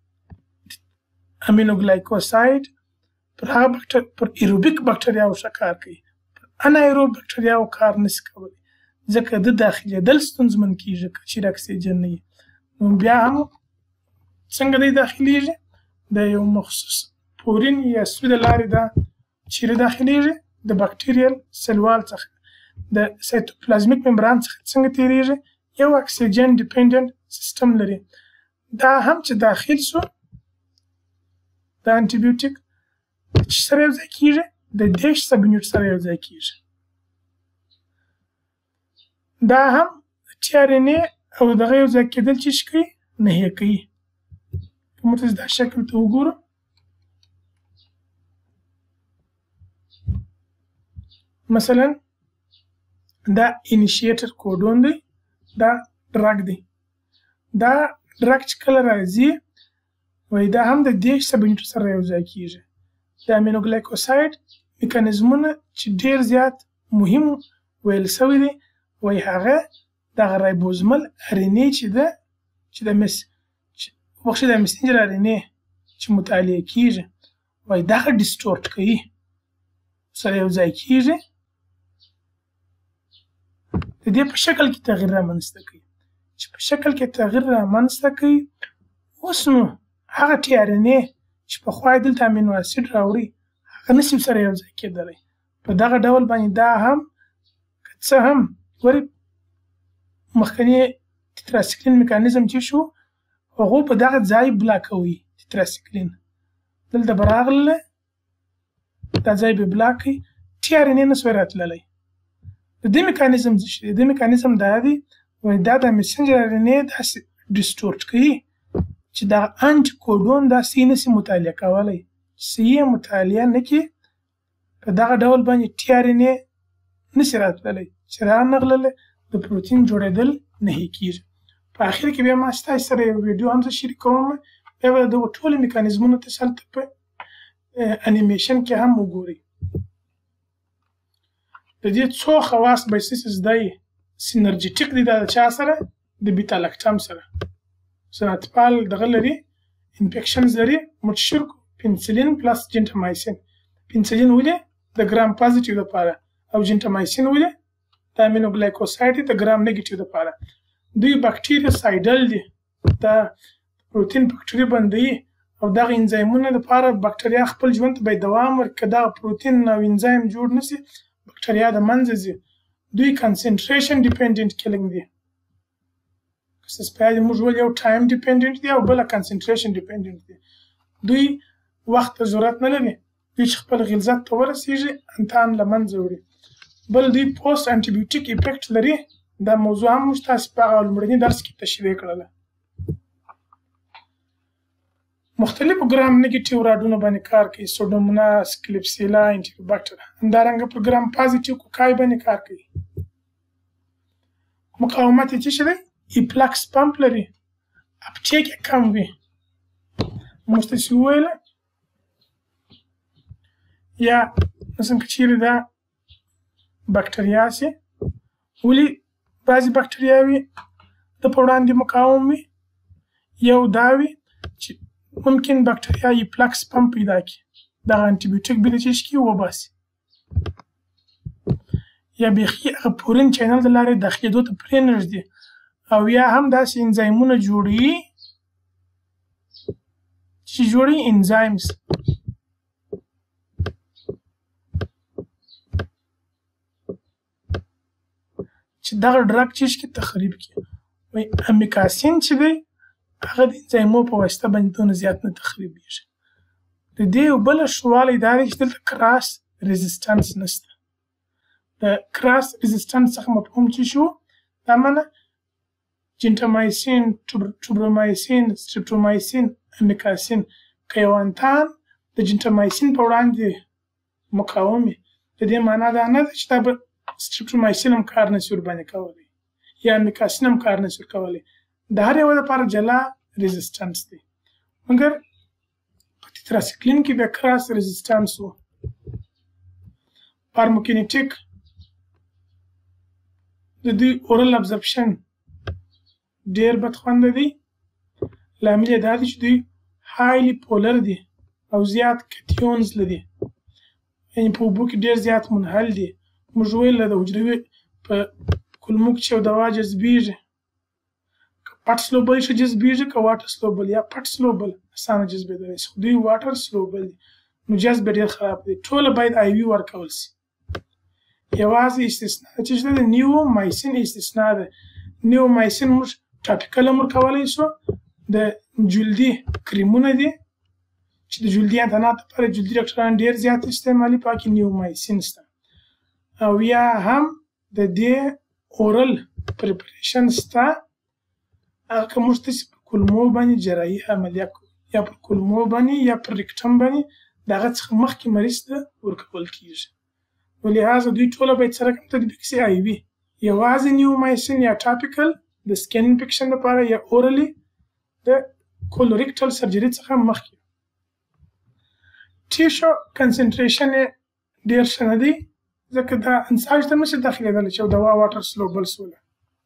امینوګلایکوساید پر هغه بکټر پر ایروبیک باکټریاو ښه کار کوي پر انایروب باکټریاو کار نشي کولی ځکه د داخلېدل ستونزمن کېږي که چیرې اکسیجن نه وي. نو بیا هم څنګه دی داخلیږي د یو مخصوص پورین یا سوي د لارې دا چیرې داخلیږي د باکټریل سیل وال څخه د سایتوپلازمیک ممبران څخه څنګه تیریږي یو اکسیجن ډیپینډنټ سیستم لري. دا هم چې داخل سو د انټي بیوټیک چې سره یو ځای کېږي د دېرش سب یونټ سره یو ځای کېږي. دا هم ټي آر ان اې او دغه یو ځای کېدل چې څه کوي نهیه کوي. که موږ دا شکل ته وګورو مثلا دا انیشیټر کوډون دی دا ډرګ دی. دا ډرګ چې کله راځي وایي دا هم د دېرش سب یونټ سره یو ځای کېږي. د امینوګلایکوساید میکانیزمونه چې ډېر زیات مهم ویل سوي دي وایي هغه دغه رایبوزمل ارینې چې ده چې د مس بخښئ د مسنجر ارینې چې مطالعه کېږي وایي دغه ډسټورټ کوي سره یو ځای کېږي د دې په شکل کې تغییر رامنځته کوي چې په شکل کې تغییر رامنځته کوي. اوس نو هغه ټي آر ان اې چې پخوا یې دلته امینو اسید راوړي هغه نشي سره یو ځای کېدلی. په دغه ډول باندې دا هم که څه هم ګورې مخکني تتراسیکلین میکانیزم چې شو هغو په دغه ځای بلاکوي تتراسیکلین دلته به راغله دا ځای به بلاک کړي ټي آر ان اې نسوی راتللی. د دې میکانیزم څه شی دی؟ د دې میکانیزم دا دی وایي دا د مسنجر ار ان اې داسې ډسټورټ کوي چې دا انټي کوډون دا سی نسي مطالعه کولی سی یې مطالعه نه کړي په دغه ډول باندې ټي آر ان اې نسي راتللی چې رانغللی د پروتین جوړېدل نهي کېږي. په اخر کې بیا ما ستاسو سره یو ویډیو هم زه شریکوم بیا به دغو ټولو میکانیزمونو تاسو هلته په انیمیشن کې هم وګورئ. د دې څو خواص بیسیس زده یې سینرجیټیک دي دا د چا سره د بیتا لکټام سره سناتپال دغه لري انفیکشنز لري متشرک پنسلین پلس جنټامایسین. پنسلین ولې د ګرام پازیټیو لپاره او جنټامایسین ولې د امینوګلایکوساید د ګرام نیګیټیو لپاره. دوی باکټیریا سایډل دي دا پروتین فکټوري بندوي او دغه انزایمونه لپاره باکټریا خپل ژوند ته باید دوام ورکړي. دغه پروتین او انزایم جوړ نشي باکټریا د منځه ځي. دوی کنسنټریشن ډیپندنت کیلینګ دي. سپیال موږ ول یو ټایم ډیپندنت دي او بل کنسنټریشن ډیپندنت دي. دوی وخت ته ضرورت نه لري. دوی چې خپل غلظت ته ورسیږي انتان له منځه وړي. بل دوی پوسټ انټي بیوټیک افیکټ لري. دا موضوع هم موږ تاسو په هغه لومړني درس کې تشریح کړله. مختلفو ګرام نیګیټیو راډونو باندې کار کوي سوډوموناس کلیپسیلا انټیباکټر. همدارنګه په ګرام پازیټیو کوکای باندې کار کوي. مقاومت یې څه شی دی؟ ایپلاکس پمپ لري. اپټیک یې کم وي. موږ تاسې وویله یا مثلا که چیرې دا باکټریا سي ولې بعضې باکټریاوې د په وړاندې مقاوم وي. یو دا وي چې ممکن باکټریا ایپلاکس پمپ پیدا کړي دغه انټي بیوټیک بیا د چیش کې وباسي یا بیخي هغه پورین چینل د لارې داخلېدو ته پرېنږدي او یا هم داسې انزایمونه جوړوي چې جوړوي انزایمز چې دغه ډرګ چیش کې تخریب کړي. وایي امیکاسین چې دی هغه د انزایمو په واسطه باندې دونه زیات نه تخریبېږي. د دې یو بله ښه والی دا دی چې دلته کراس ريزسټنس نشته. د کراس ريزسټنس څخه مفهوم څه شو؟ دا معنی جنټامایسین، ټوبرومایسین، سټریپټومایسین، امیکاسین که یو انتان د جنټامایسین په وړاندې مقاوم وي د دې معنا دا نه ده چې دا به سټریپټومایسین هم کار نشي ورباندې کولی یا امیکاسین هم کار نشي ورکولی. د هر یو لپاره جلا ريزسټنس دی. مګر په تتراسیکلین کې بیا کراس ريزسټنس و. فارموکینیټیک د دوی اورل ابزرپشن ډېر بدخونده دی. لامل یې دا دی چې دوی هایلی پولر دي او زیات کتیونز لري یعنې په اوبو کې ډېر زیات منحل دي. موږ ویل د حجروي په کولمو کې چې یو دوا جذبېږي پټ سلوبل ښه جذبېږي که واټر سلوبل یا پټ سلوبل اسانه جذبېدلی شي. خو دوی واټر سلوبل دي نو جذب یې ډېر خراب دی. ټوله باید آی وي ورکول شي. یوازې استثنا چې شته د نیو مایسین استثنا ده. نیو مایسین موږ ټاپیکل هم ورکولی شو. د جلدي کریمونه دي چې د جلدي انتانات لپاره جلدي ډاکټران ډېر زیات استعمالي پاکې نیو مایسین شته او یا هم د دې اورل پریپریشن شته هغه که موږ داسې پر کولمو باندې جراحي عملیه کوو یا پر کولمو باندې یا پر ریکټم باندې د هغه څخه مخکې مریض ته ورکول کېږي. نو لحاظه دوی ټوله باید سره کوم تطبیق شي آی وي یوازې نیو مایسین یا ټاپیکل د سکین انفیکشن لپاره یا اورلی د کولوریکټل سرجري څخه مخکې. ټیشو کنسنټریشن یې ډېر ښه نه دی ځکه دا انساج ته نشي داخلېدلی چې یو دوا واټر سلوبل سوله.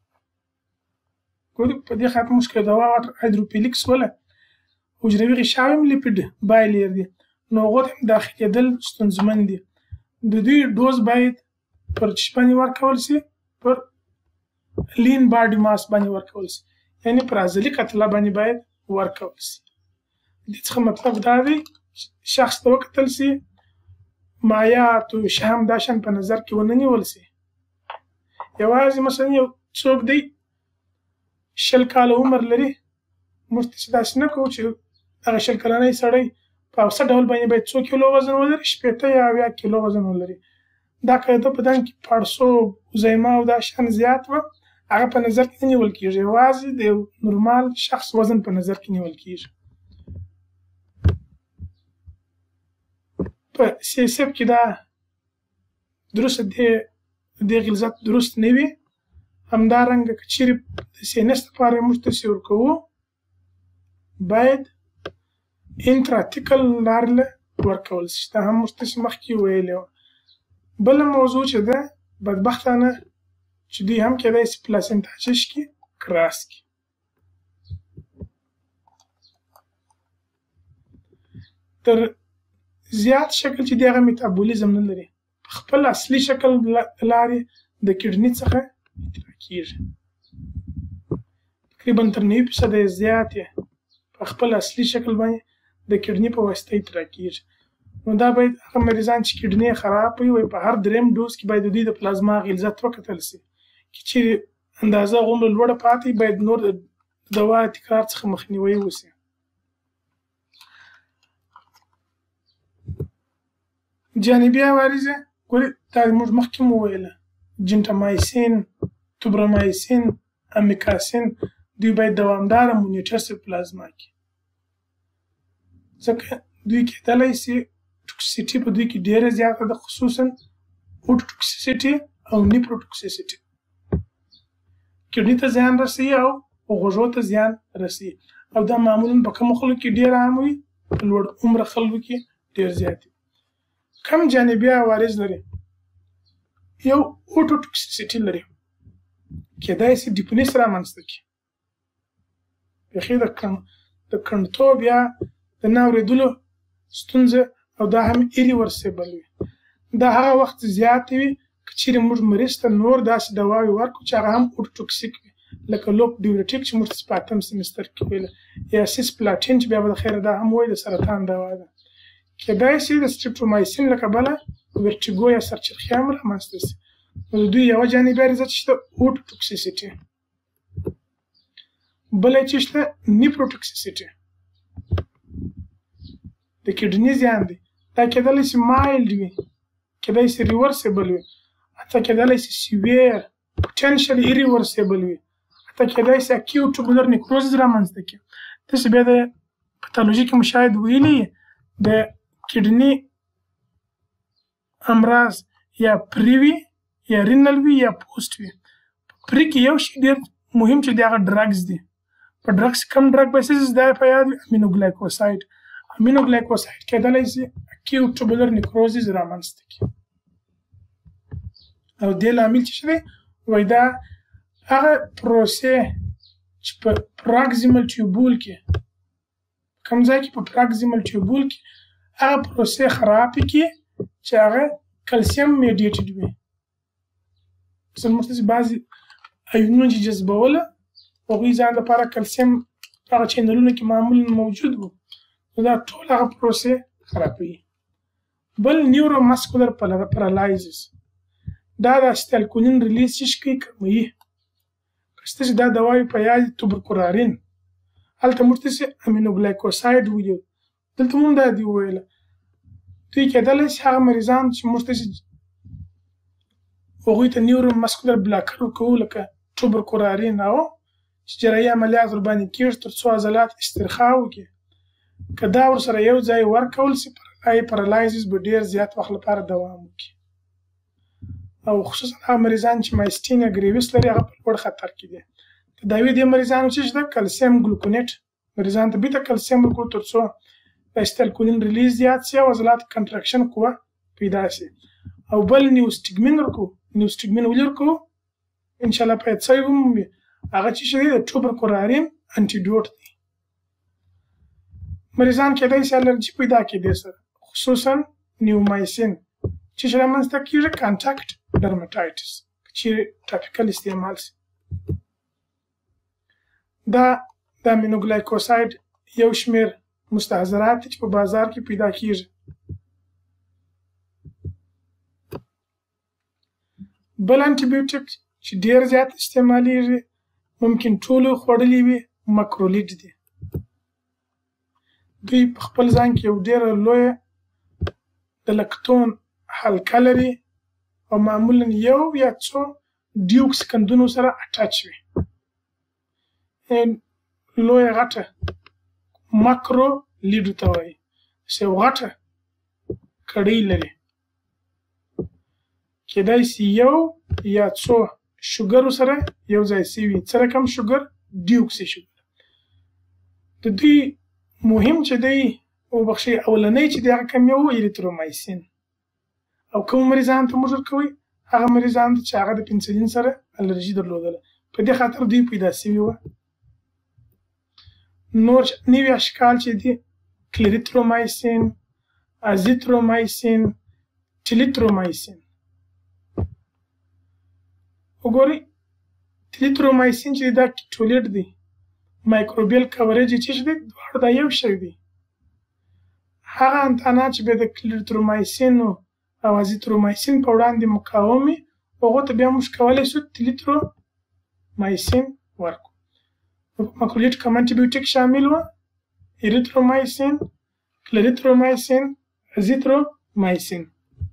ګورې په دې خاطر موږ که یو دوا واټر هایدروپیلیک سوله حجروي غشاوې هم لیپیډ بایلیر دي نو هغو ته هم داخلېدل ستونزمن دي. د دوی ډوز باید پر چی باندې ورکول شي پر لین باډي ماس باندې ورکول شي یعنې پر عضلي کتله باندې باید ورکول شي. دې څخه مطلب دا دی شخص ته وکتل شي مایات او شهم دا شیان په نظر کې ونه نیول شي. یوازې مثلا یو څوک دی شل کاله عمر لري موږ داسې داسې نه کوو چې هغه شل کلنی سړی په اوسه ډول باندې باید څو کیلو وزن ولري شپېته یا اویا کیلو وزن ولري. دا که د بدن کې پړسوب زیما او دا شیان زیات وه هغه په نظر کې نه نیول کېږي، یوازې د یو نورمال شخص وزن په نظر کې نیول کېږي. په سی اس اف کې دا درسته د دې غلظت درست نه وي. همدارنګه که چیرې د سینس لپاره موږ تصور کوو باید انتراتیکل لارې له ورکول شي. دا هم موږ تاسې مخکې ویلې وه. بله موضوع چې ده بدبختانه چې دوی هم کېدای شي پلاسنټا چش کړي کراس کړي. تر زیات شکل چې دی هغه میتابولیزم نه لري. په خپل اصلي شکل لارې د کډني څخه اطلاع کېږي. تقریبا تر نوي فیصده یې زیات یې په خپل اصلي شکل باندې د کډني په واسطه اطلاع کېږي. نو دا باید هغه مریضان چې کډني یې خراب وي وایي په هر درېیم ډوز کې باید د دوی د پلازما غلظت وکتل شي. که چیرې اندازه غومره لوړه پاتې باید نور د دوا تکرار څخه مخنیوی وشي. جانبي عوارض ګورې دا موږ مخکې مو وویله جنټامایسین، توبرامایسین، امیکاسین دوی باید دوامداره مونیټر شي په پلازما کې، ځکه دوی کېدلی شي ټوکسیسټي په دوی کې ډېره زیاته ده، خصوصا اوټوټوکسیسټي او نیپروټوکسیسټي کډني ته زیان رسوي او غوږو ته زیان رسوي. او دا معمولا په کومو خلکو کې ډېر عام وي؟ په لوړ عمره خلکو کې ډېر زیات وي. کم جانبي عوارض لري؟ یو اوټوټوکسیسټي لري، کېدای شي ډیپنس رامنځته کړي، بیخي د د کنډتوب یا د نه اورېدلو ستونزه، او دا هم ایریورسیبل وي. دا هغه وخت زیات وي که چیرې موږ مریض ته نور داسې دواوې ورکړو چې هغه هم اوټوټوکسیک وي، لکه لوپ ډیورټیک چې موږ په اتم سیمستر کې ویله، یا سیسپلاټین چې بیا به د خیره دا هم وایي د سرطان دوا ده. کېدای شي د سټریپټومایسین له کبله ورټیګو یا سرچرخي هم رامنځته شي. نو د دوی یوه جانبي عریضه چې شته اوټوټوکسیسټي، بله چې شته نیپروټوکسیسټي د کډني زیان دی. دا کېدلی شي مایلډ وي، کېدای شي ریورسیبل وي، حتی کېدلی شي سیویر پوټنشلی ایریورسیبل وي، حتی کېدای شي اکیوټ ټوبولر نیکروزز رامنځته کړي. تاسو بیا د پاتالوژي کې مو شاید ویلي د کډني امراض یا پري وي یا رینل وي یا پوسټ وي. پري کې یو شی ډېر مهم چې دی هغه ډرګز دی. په ډرګز کم ډرګ بیسیس دا په یاد وي امینوګلایکوساید. امینوګلایکوساید کېدلی شي اکیوټ ټوبولر نیکروزز رامنځته کړي. او دې لامل چې دی وایي دا هغه پروسې چې په پراکزیمل ټیوبول کې کوم ځای کې په پراکزیمل ټیوبول کې هغه پروسې خرابې کړي چې هغه کلسیم میډیټډ وي. مثلا موږ تاسې بعضې ایونونه چې جذبوله هغوی ځان لپاره کلسیم هغه چینلونه کې معمولا موجود وو، نو دا ټول هغه پروسې خرابوي. بل نیورو مسکولر پرالایزس، دا د اسیتالکولین ریلیز چې کوي کموي. که ستاسې دا دواوې په یاد توبرکورارین، هلته موږ تاسې امینوګلایکوساید ویلو، دلته مو هم دا دې وویله. دوی کېدلی شي هغه مریضان چې موږ تاسې هغوی ته نیورو مسکولر بلاکر ورکوو لکه توبرکورارین، او چې جراحي عملیات ورباندې کېږي تر څو عضلات استرخاء وکړي. که دا ورسره یو ځای ورکول شي پرالایزس به ډېر زیات وخت لپاره دوام وکړي. او خصوصا هغه مریضان چې مایسټینیا ګریویس لري هغه په لوړ خطر کې دي. تداوی دې مریضانو چې شته کلسیم ګلوکونیټ مریضان ته بیته کلسیم ورکړو تر څو د اسیتالکولین ریلیز زیات شي او عضلات کنټراکشن قوه پیدا شي. او بل نیوسټیګمین ورکړو. نیوسټیګمین ولې ورکړو؟ انشاءالله باید څه ومومي هغه چې شي د توبرکورارین انټیډوټ دی. مریضان کېدای شي الرجي پیدا کړي دې سره، خصوصا نیومایسین چې رامنځته کېږي کانټاکټ ډرماټایټس چې ټاپیکل استعمال شي. دا د امینوګلایکوساید یو شمېر مستحضرات چې په بازار کې پیدا کېږي. بل انټي بیوټیک چې ډېر زیات استعمالیږي ممکن ټولو خوړلي وي مکرولیډ دي. دوی په خپل ځان کې یو ډېره لویه د لکتون حلقه لري او معمولا یو یا څو ډیوکسیکندونو سره اټچ وي. لویه غټه ماکرو لیډ ته وایي چې یو غټه کړۍ لري، کیدای شي یو یا څو شوګرو سره یو ځای شوي. څه رقم شوګر؟ ډیوکسي شوګر. د دوی مهم چې دی وبخښئ اولنی چې دی هغه کوم یو اریترومایسین. او کوم مریضانو ته موږ ورکوئ؟ هغه مریضانو ته چې هغه د پنسلین سره الرژي درلودله، په دې خاطر دوی پیدا شوي وه. نور نوي اشکال چې دي کلریترومایسین، ازیترومایسین، ټلیترومایسین. وګورئ ټلیترومایسین چې دا کیټولیټ دی، مایکروبیل کوریج یې چې دی دواړه دا یو شی دی. هغه انتانات چې بیا د کلریترومایسین او ازیترومایسین په وړاندې مقاوم وي هغو ته بیا موږ کولی شو ټلیترومایسین ورکړو. ماکرولیټ کم انټي بیوټیک شامل وه، اریترومایسین، کلریترومایسین، ازیترومایسین.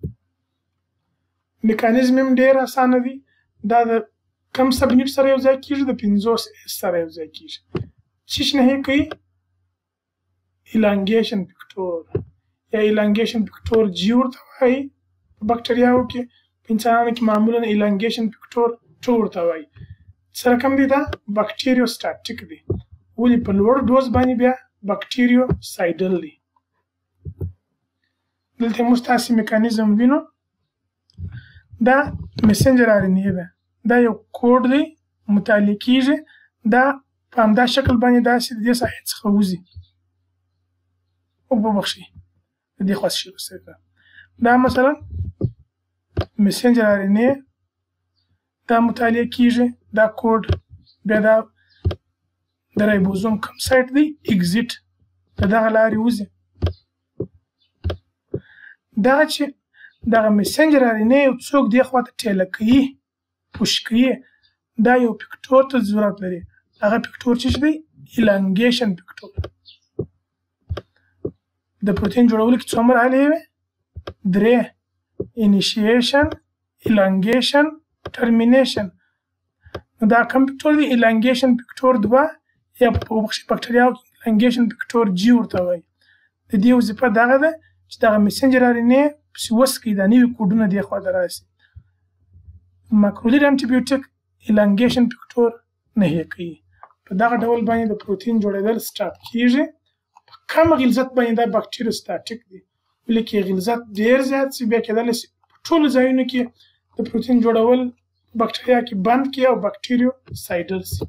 میکانیزم هم ډېر اسانه دی. دا د کم سبنیټ سره یو ځای کېږي، د پنځوس اس سره یو ځای کېږي. څه نهي کوي؟ ایلانګیشن فکټور یا ایلانګیشن فکټور جي ورته وایي په بکټریاوو کې، په انسانانو کې معمولا ایلانګیشن فکټور ټو ورته وایي. څه رقم دی؟ دا بکټریوسټاټیک دی، ولې په لوړ ډوز باندې بیا بکټریوسایډل دی. دلته موږ تاسې میکانیزم وینو. دا مسنجر آر ان اے ده، دا یو کوډ دی مطالعه کېږي، دا په همدا شکل باندې داسې د دې ساحې څخه وځي. وبخښئ د دې خوا شي وسیږه. دا مثلا مسنجر آر ان اے دا مطالعه کېږي، دا کوډ بیا دا د رایبوزوم کوم سایټ دی اگزیټ د دغه لارې وځي. دغه چې دغه مسنجر آر ان اے یو څوک دې خوا ته ټیله کوي، پوش کوي، دا یو فکټور ته ضرورت لري. هغه فکټور چې دی ایلانګیشن فکټور. د پروتین جوړولو کې څو مرحلې وي؟ درې: انیشیشن، ایلانګیشن، ټرمینیشن. نو دا کوم فکټور دی؟ ایلانګیشن فکټور دوه یا په بکټریاوو کې ایلانګیشن فکټور جي ورته وایي. د دې وظیفه دغه ده چې دغه مسنجر آر ان اے پسې وڅکي، دا نوي کوډونه دې خوا ته راسي. ماکرولیډ انټي بیوټیک ایلانګیشن فکټور نهي کوي. په دغه ډول باندې د پروتین جوړېدل سټارټ کېږي. په کم غلظت باندې دا بکټریوسټاټیک دی، ولې کې غلظت ډېر زیات شي بیا کېدلی شي په ټولو ځایونو کې د پروتین جوړول بکټریا کې بند کړي او بکټریوسایډل شي.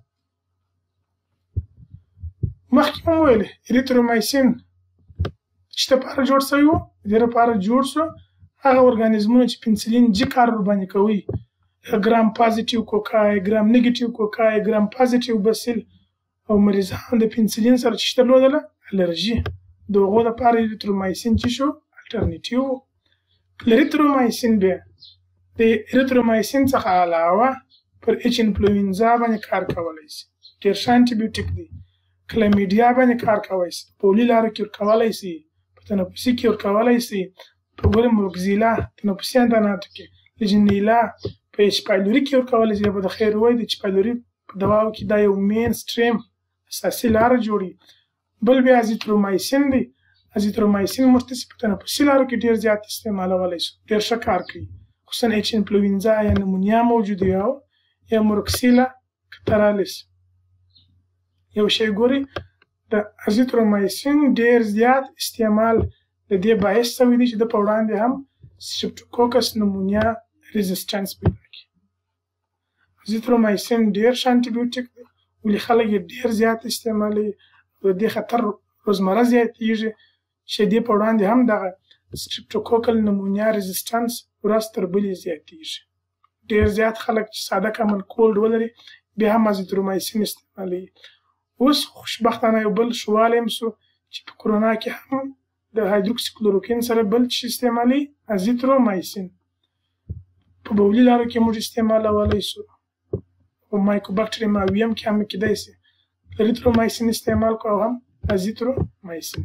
مخکې مو وویل اریترومایسین چې دپاره جوړ شوی و، د دې لپاره جوړ شو هغه ارګانیزمونه چې پنسلین جي کار ورباندې کوي، ګرام پازیټیو کوکای، ګرام نیګیټیو کوکای، ګرام پازیټیو بسیل، او مریضان د پنسلین سره چې درلودله الرژي، د هغو لپاره اریترومایسین چې شو الټرنیټیو. کلریترومایسین بیا د اریترومایسین څخه علاوه پر اچ انفلوئنزا باندې کار کولی شي، ډېر ښه انټي بیوټیک دی. کلمیډیا باندې کار کولی شي، په پولي لارو کې ورکولی شي، په تنفسي کې ورکولی شي، په ګولموکزیلا تنفسي انداناتو کې، لیجنیلا په ایچ پایلوري کې ورکولی شي. به د خیر ووایي د ایچ پایلوري په دواو کې دا یو مین سټریم اساسي لاره جوړي. بل بیا ازیترومایسین دی. ازیترومایسین موږ تاسې په تنفسي لارو کې ډېر زیات استعمالولی شو، ډېر ښه کار کوي، خصوصا ایچ انفلوئنزا یا نمونیا موجود وي او یا موروکسیلا کترالیس. یو شی ګورئ د ازیترومایسین ډېر زیات استعمال د دې باعث شوی دی چې د په وړاندې هم سټریپټوکوکس نمونیا ریزسټنس پیدا کړي. ازیترومایسین ډېر ښه انټي بیوټیک دی، ولې خلک یې ډېر زیات استعمالوي. د دې خطر روزمره زیاتېږي چې دې په وړاندې هم دغه سټریپټوکوکل نمونیا ریزسټنس ورځ تر بلې زیاتېږي. ډېر زیات خلک چې ساده کامن کولډ ولري بیا هم ازیترومایسین استعمالوي. اوس خوشبختانه یو بل شوالی هم سو چې په کرونا کې هم د هایدروکسي کلوروکین سره بل چې استعمالوي ازیترومایسین. په بولي لارو کې موږ استعمالولی شو، په مایکوبکټریم اویم کې هم کېدای شي اریترومایسین استعمال کړو او هم ازیترومایسین.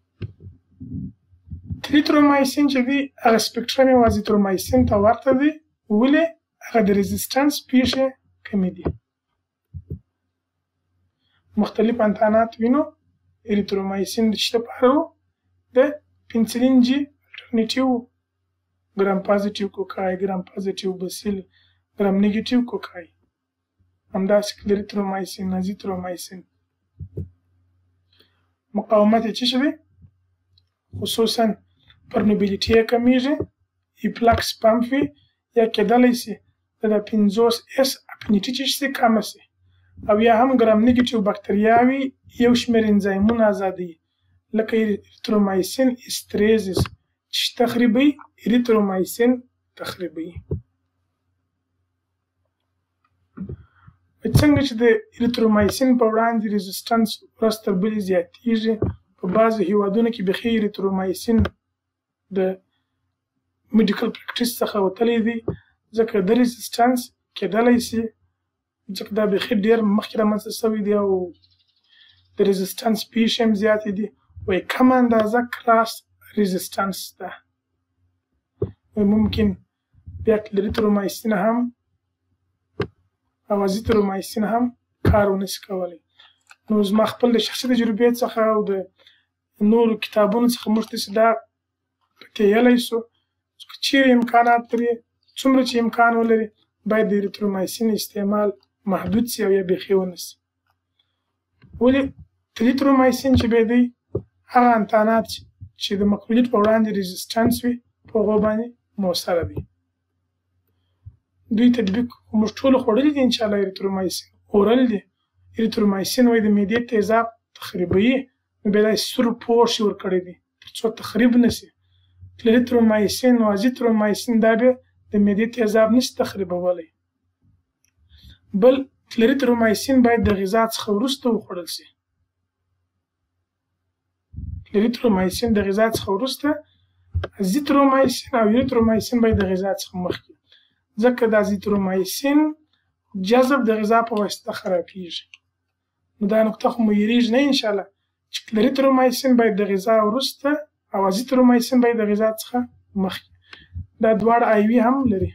اریترومایسین چې دی هغه سپیکټرم یې ازیترومایسین ته ورته دی، ولې هغه د ريزسټنس پیښې کمې دي. مختلف انتانات وینو اریترومایسین د څه لپاره و؟ د پنسلین جي الټرنیټیو ګرام پازیټیو کوکای ګرام پازیټیو بسیل ګرام نیګیټیو کوکای همداسې کلریترومایسین ازیترومایسین. مقاومت یې څه دی؟ خصوصا پرمیبیلیټي یې کمیږي، ایپلاکس پمپ وي یا کېدلی شي د پنځوس اس اپینیټي چې شي کمه شي، او یا هم ګرام نیګیټیو بکتریاوي یو شمېر انزایمونه ازادوي لکه اریترومایسین استریزس چې تخریبوي اریترومایسین تخریبوي. څنګه چې د اریترومایسین په وړاندې ريزسټنس ورځ تر بلې زیاتېږي، په بعضو هېوادونو کې بیخي اریترومایسین د میډیکل پریکټیس څخه وتلی دی، ځکه د ريزسټنس کېدلی شي ځکه دا بیخي ډېر مخکې رامنځته شوی دی او د ريزسټنس پیښې هم زیاتې دي. وایي کمه اندازه کراس ريزسټنس ده، ممکن بیا کلریترومایسین هم او ازیترومایسین هم کار ونشي کولی. نو زما خپل د شخصي تجربې څخه او د نورو کتابونو څخه موږ داسې دا پتېیلی سو چې چیرې امکانات لري، څومره چې امکان ولري باید د اریترومایسین استعمال محدود سي او یا بیخي ونه سي. ولې کلریترومایسین چې بیا دی هغه انتانات چې د مکرولیت په وړاندې ريزسټنس وي په هغو باندې مؤثره دي. دوی تطبیق موږ ټولو خوړلي دي انشاءالله اریترومایسین اورل دي. اریترومایسین وایي د معدې تیزاب تخریبوي، نو بیا دا سور پوښ یې ورکړی دی تر څو تخریب نه سي. کلریترومایسین او ازیترومایسین دا بیا د معدې تیزاب نشي تخریبولی. بل کلریترومایسین باید د غذا څخه وروسته وخوړل سي. کلریترومایسین د غذا څخه وروسته، ازیترومایسین او اریترومایسین باید د غذا څخه مخکې، ځکه د ازیترومایسین جذب د غذا په واسطه خرابېږي. نو دا نقطه خو مو هېرېږي نه انشاءالله چې کلریترومایسین باید د غذا وروسته او ازیترومایسین باید د غذا څخه مخکې. دا دواړه آیوي هم لري.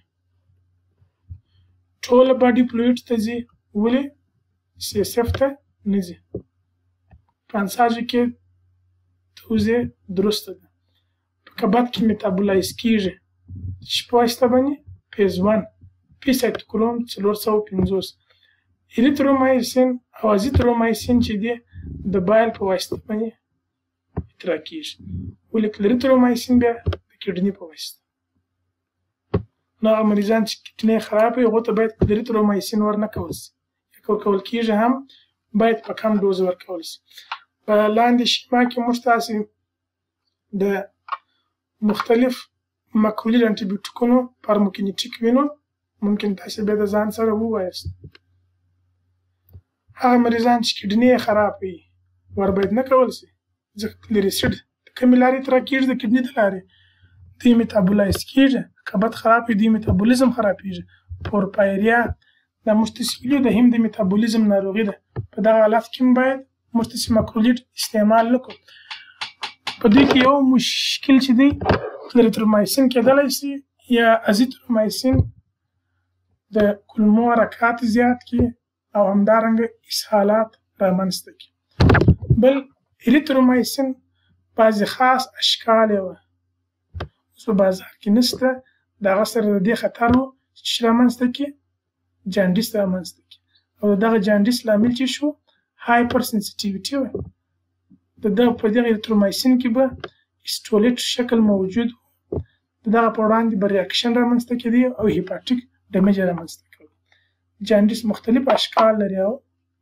ټوله باډي فلویډ ته ځي، ولې سی اس اف ته نه ځي. په انساژو کې توضیح درسته ده. په کبد کې میتابولایز کېږي چې په واسطه باندې پیز ون پی سایتوکروم څلور سوه پنځوس. اریترومایسین او ازیترومایسین چې دی د بایل په واسطه باندې اطراح کېږي، ولې کلریترومایسین بیا د کډني په واسطه. نو هغه مریضان چې کډنۍ خراب وي هغو ته باید کلریترومایسین ورنه کول سي، یا که ورکول کېږي هم باید په کم ډوز ورکول سي. په لاندې شیما کې موږ تاسې د مختلف مکرولیل انټيبیوټیکونو فارموکینیټیک وینو، ممکن تاسې بیا د ځان سره ووایاست. هغه مریضان چې کډنۍ یې خراب وي ور باید نه کول سي، ځکه کلریسیډ د کومې لارې اطراح کېږي؟ د کډنۍ د لارې. دوی میتابولایز کېږي، کبد خراب وي دوی میتابولیزم خرابېږي. پورفایریا دا موږ تاسې ویلي د هم د میتابولیزم ناروغي ده. په دغه حالت کې هم باید موږ تاسې مکرولیټ استعمال نه کړو. په دې کې یو مشکل چې دی کلریترومایسین کېدلی شي یا ازیترومایسین د کولمو حرکات زیات کړي او همدارنګه اسهالات رامنځته کړي. بل اریترومایسین بعضې خاص اشکال یې وه، اوس په بازار کې نشته. د هغه سره د دې خطر و چې څه رامنځته کړي؟ جانډیس رامنځته کړي. او د دغه جانډیس لامل چې شو هایپر سنسیټیویټي وه. د دغه په دغه اریترومایسین کې به اسټولیټ شکل موجود و، د دغه په وړاندې به ریاکشن رامنځته کېدی او هیپاټیک ډمیج یې رامنځته کوي. جانډیس مختلف اشکال لري. او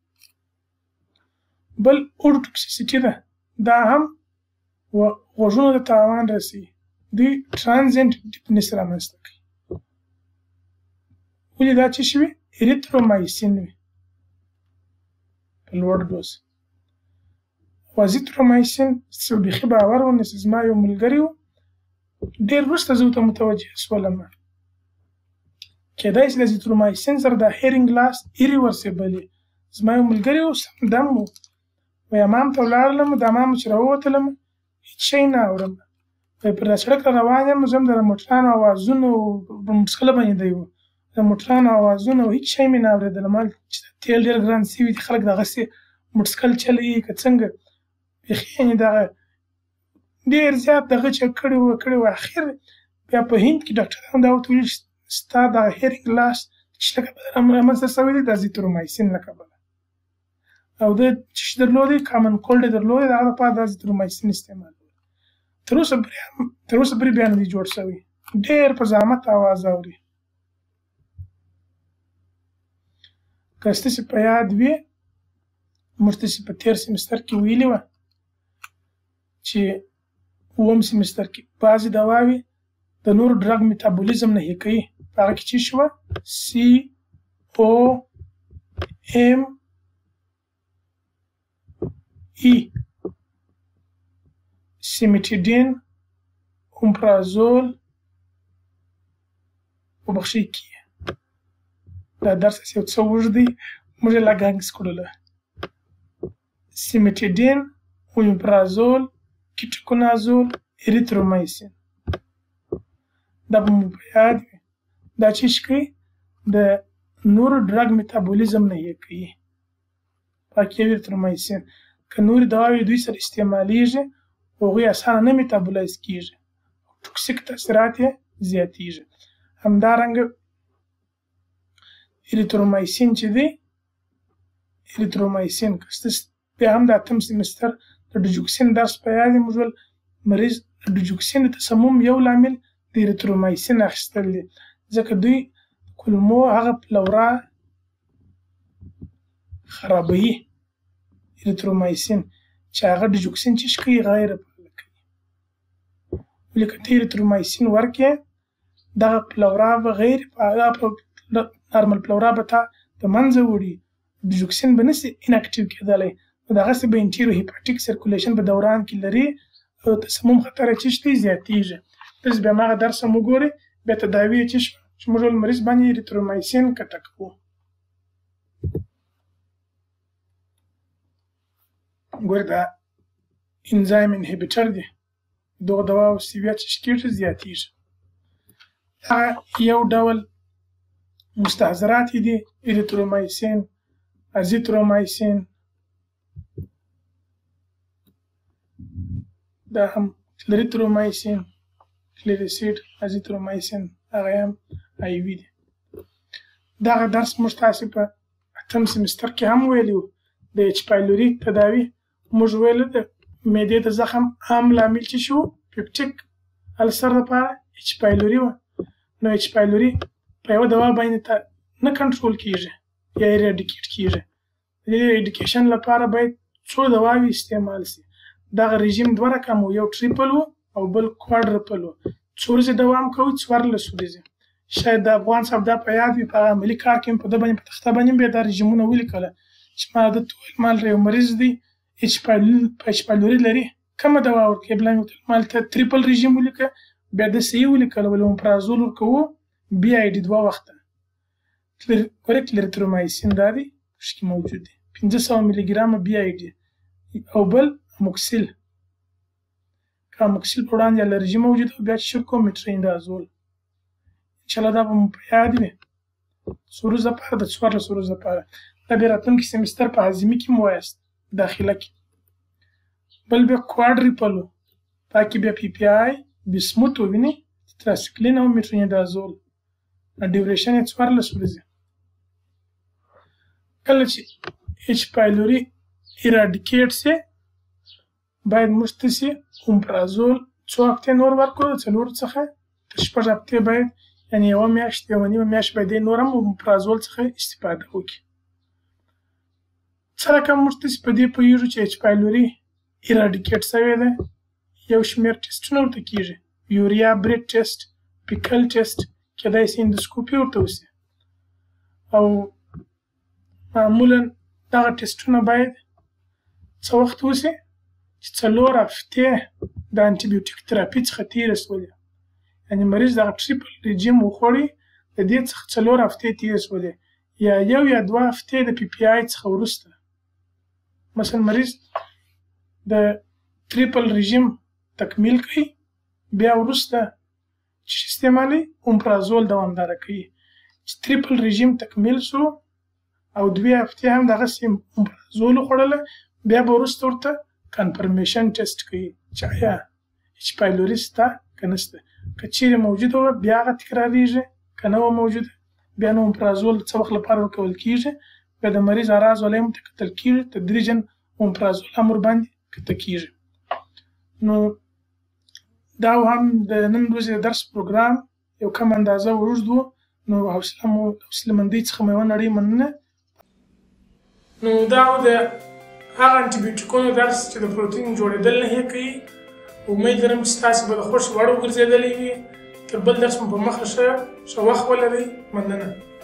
بل اوډوټوکسیسیټي ده، دا هم غوږونو ته تاوان رسوي. دوی ټرانزینټ ډیپنس رامنځته کوي. ولې دا چې شوي؟ اریترومایسین وي په لوړ ډوز. او ازیترومایسین بیخي باور ونیسئ، زما یو ملګري و ډېر وروسته زه ورته متوجه شولم، کېدای شي د ازیترومایسین سره د هیرینګ لاس ایریورسیبل وي. زما یو ملګري و سمدم و وایي حمام ته ولاړلم، د حمام چې راووتلم هېڅ شی نه اورم. پر دا سړک را روان یم، زه هم د موټرانو اوازونو په موټرسایکل باندې دی و، د موټرانو اوازونه او هېڅ شی مې نه اورېدل. ما چې تېل ډېر ګران سوي دي، خلک دغسې موټرسایکل چلوي که څنګه، بیخي یعنې دغه ډېر زیات دغه چې کړي وو کړي وو. اخر بیا په هند کې ډاکټرانو دا ورته ویل چې ستا دغه هیرینګ لاس چې له کبله رامنځته سوی دی د ازیترومایسین له کبله، او ده چې درلودی کامن کولډ یې درلودی، د هغه لپاره د ازیترومایسین استعمال. تر اوسه پورې تر اوسه پورې بیا نه دی جوړ سوی، ډېر په زحمت اواز اوري. که ستاسې په یاد وي موږ تاسې په تېر سیمستر کې ویلي وه چې اووم سیمستر کې بعضې دواوې د نورو ډرګ میتابولیزم نه هې کوي. په هغه کې چې شوه سی او ام ای، سیمیټیډین، اومپرازول، وبخښئ کې دا درس یو څه اوږد دی، موږ یې لږ انګس کړلو. سیمیټیډین، اومپرازول، کیټوکونازول، اریترومایسین. دا به مو په یاد وي. دا چې څه کوي د نورو ډرګ میتابولیزم نه یې کوي. پاکې اریترومایسین که نورې دواوې دوی سره استعمالیږي هغوی اسانه نه میتابولایز کېږي، ټوکسیک تاثیرات یې زیاتېږي. همدارنګه اریترومایسین چې دی، اریترومایسین که ستاسې بیا هم د اتم سیمستر د ډوجوکسین درس په یاد وي، موږ ویل مریض د ډوجوکسین د تسمم یو لامل د اریترومایسین اخیستل دي، ځکه دوی کولمو هغه پلورا خرابوي. اریترومایسین چې هغه ډوجوکسین چې کوي غیر فعاله کوي. ولې که ته اریترومایسین ورکړې دغه پلورا به غیر فعاله، نارمل پلورا به تا د منځه وړي، ډوجوکسین به نسي اناکټیو کېدلی، نو دغسې به انټیرو هیپاټیک سرکولیشن په دوران کې لري او تسمم خطر یې چې دی زیاتېږي. تاسې بیا هماغه درس هم وګورئ، بیا تداوي یې چې شوه چې موږ ول مریض باندې اریترومایسین قطع کوو. ګورئ دا انزایم انهیبیټر دی، دغه دواو سیویا چې کېږي زیاتېږي. هغه یو ډول مستحضرات دي، اریترومایسین، ازیترومایسین، دا هم کلریترومایسین، کلریسیډ، ازیترومایسین، هغه هم آی وي دي. دغه درس موږ تاسې په اتم سیمستر کې هم ویلي وو. د اچ پایلوري تداوي موږ ویلو د معدې د زخم عام لامل چې شو پیپټیک السر لپاره اچ پایلوري وه. نو اچ پایلوري په یوه دوا باندې نه کنټرول کېږي یا اریډیکیټ کېږي. د دې اریډیکیشن لپاره باید څو دواوې استعمال سي. دغه رژیم دوه رقم و، یو ټریپل و او بل کوادرپل و. څو ورځې دوام کوي؟ څوارلس ورځې. شاید د افغان صاحب دا په یاد وي، په هغه عملي کار کې مې په ده باندې په تخته باندې بیا دا رژیمونه ولیکله چې ما ده ته وویل ما یو مریض دی اچ پایلوري لري، کومه دوا ورکوې؟ بلا مې ورته ما ته تریپل رژیم ولیکه، بیا ده صحیح ولیکله، ولې اومپرازول ورکوو بي آی ډي دوه وخته. ګوره کلریترومایسین دا دی پکې کې موجود دی، پنځه سوه ملي ګرامه بي آی ډي، او بل اموکسیل. که اموکسیل په وړاندې الرژي موجوده وي بیا چې شروع کوو مټرینډازول. انشاءالله دا به مو په یاد وي. څو ورځو لپاره د څوارلسو ورځو لپاره. دا بیا راتلونکي سیمستر په هاضمي کې مو وایاست داخله کې. بل بیا کوادریپل و، په کې بیا پي پي آی، بیسموت ووینئ، تتراسیکلین او مټرینډازول. ډیوریشن یې څوارلس ورځې. کله چې اچ پایلوري ایراډیکیټ سي باید موږ تاسې اومپرازول څو هفتې نور ورکړو، د څلورو څخه تر شپږ هفتې باید، یعنې یوه میاشت یوه نیمه میاشت باید نور هم اومپرازول څخه استفاده وکړي. څه رقم موږ تاسې په دې پوهېږو چې اچ پایلوري ایراډیکیټ سوی دی؟ یو شمېر ټسټونه ورته کېږي، یوریا برید ټسټ، پیکل ټسټ، کېدای سي اندوسکوپي ورته وسي، او معمولا دغه ټسټونه باید څه وخت وسي چې څلور هفتې د انټي بیوټیک تراپي څخه تېرې سولې، یعنې مریض دغه ټریپل رژیم وخوړي، د دې څخه څلور هفتې تېرې سولې، یا یو یا دوه هفتې د پي پي آی څخه وروسته. مثلا مریض د ټریپل رژیم تکمیل کوي، بیا وروسته چې استعمالي اومپرازول دوامداره کوي چې تریپل رژیم تکمیل سو او دوې هفتې هم دغسې اومپرازول وخوړله بیا به وروسته ورته کنفرمیشن ټیسټ کوي چې آیا اچ پایلوري شته که نشته که چیرې موجوده وه بیا هغه تکراریږي که نه وه موجوده بیا نو اومپرازول څه وخت لپاره ورکول کېږي بیا د مریض اعراض علیهم ته کتل کېږي تدریجا اومپرازول هم ورباندې کته کېږي نو دا هم د نن ورځې د درس پروګرام یو کم اندازه اوږد و نو حوصله مو حوصله مندۍ څخه مو یوه نړۍ مننه نو دا و د هغه انټي بیوټیکونو درس چې د پروتین جوړېدل نهیې کوي امید لرم چې تاسې به د خوښې وړ وګرځېدلی وي تر بل درس مو په مخه ښه ښه وخت ولرئ مننه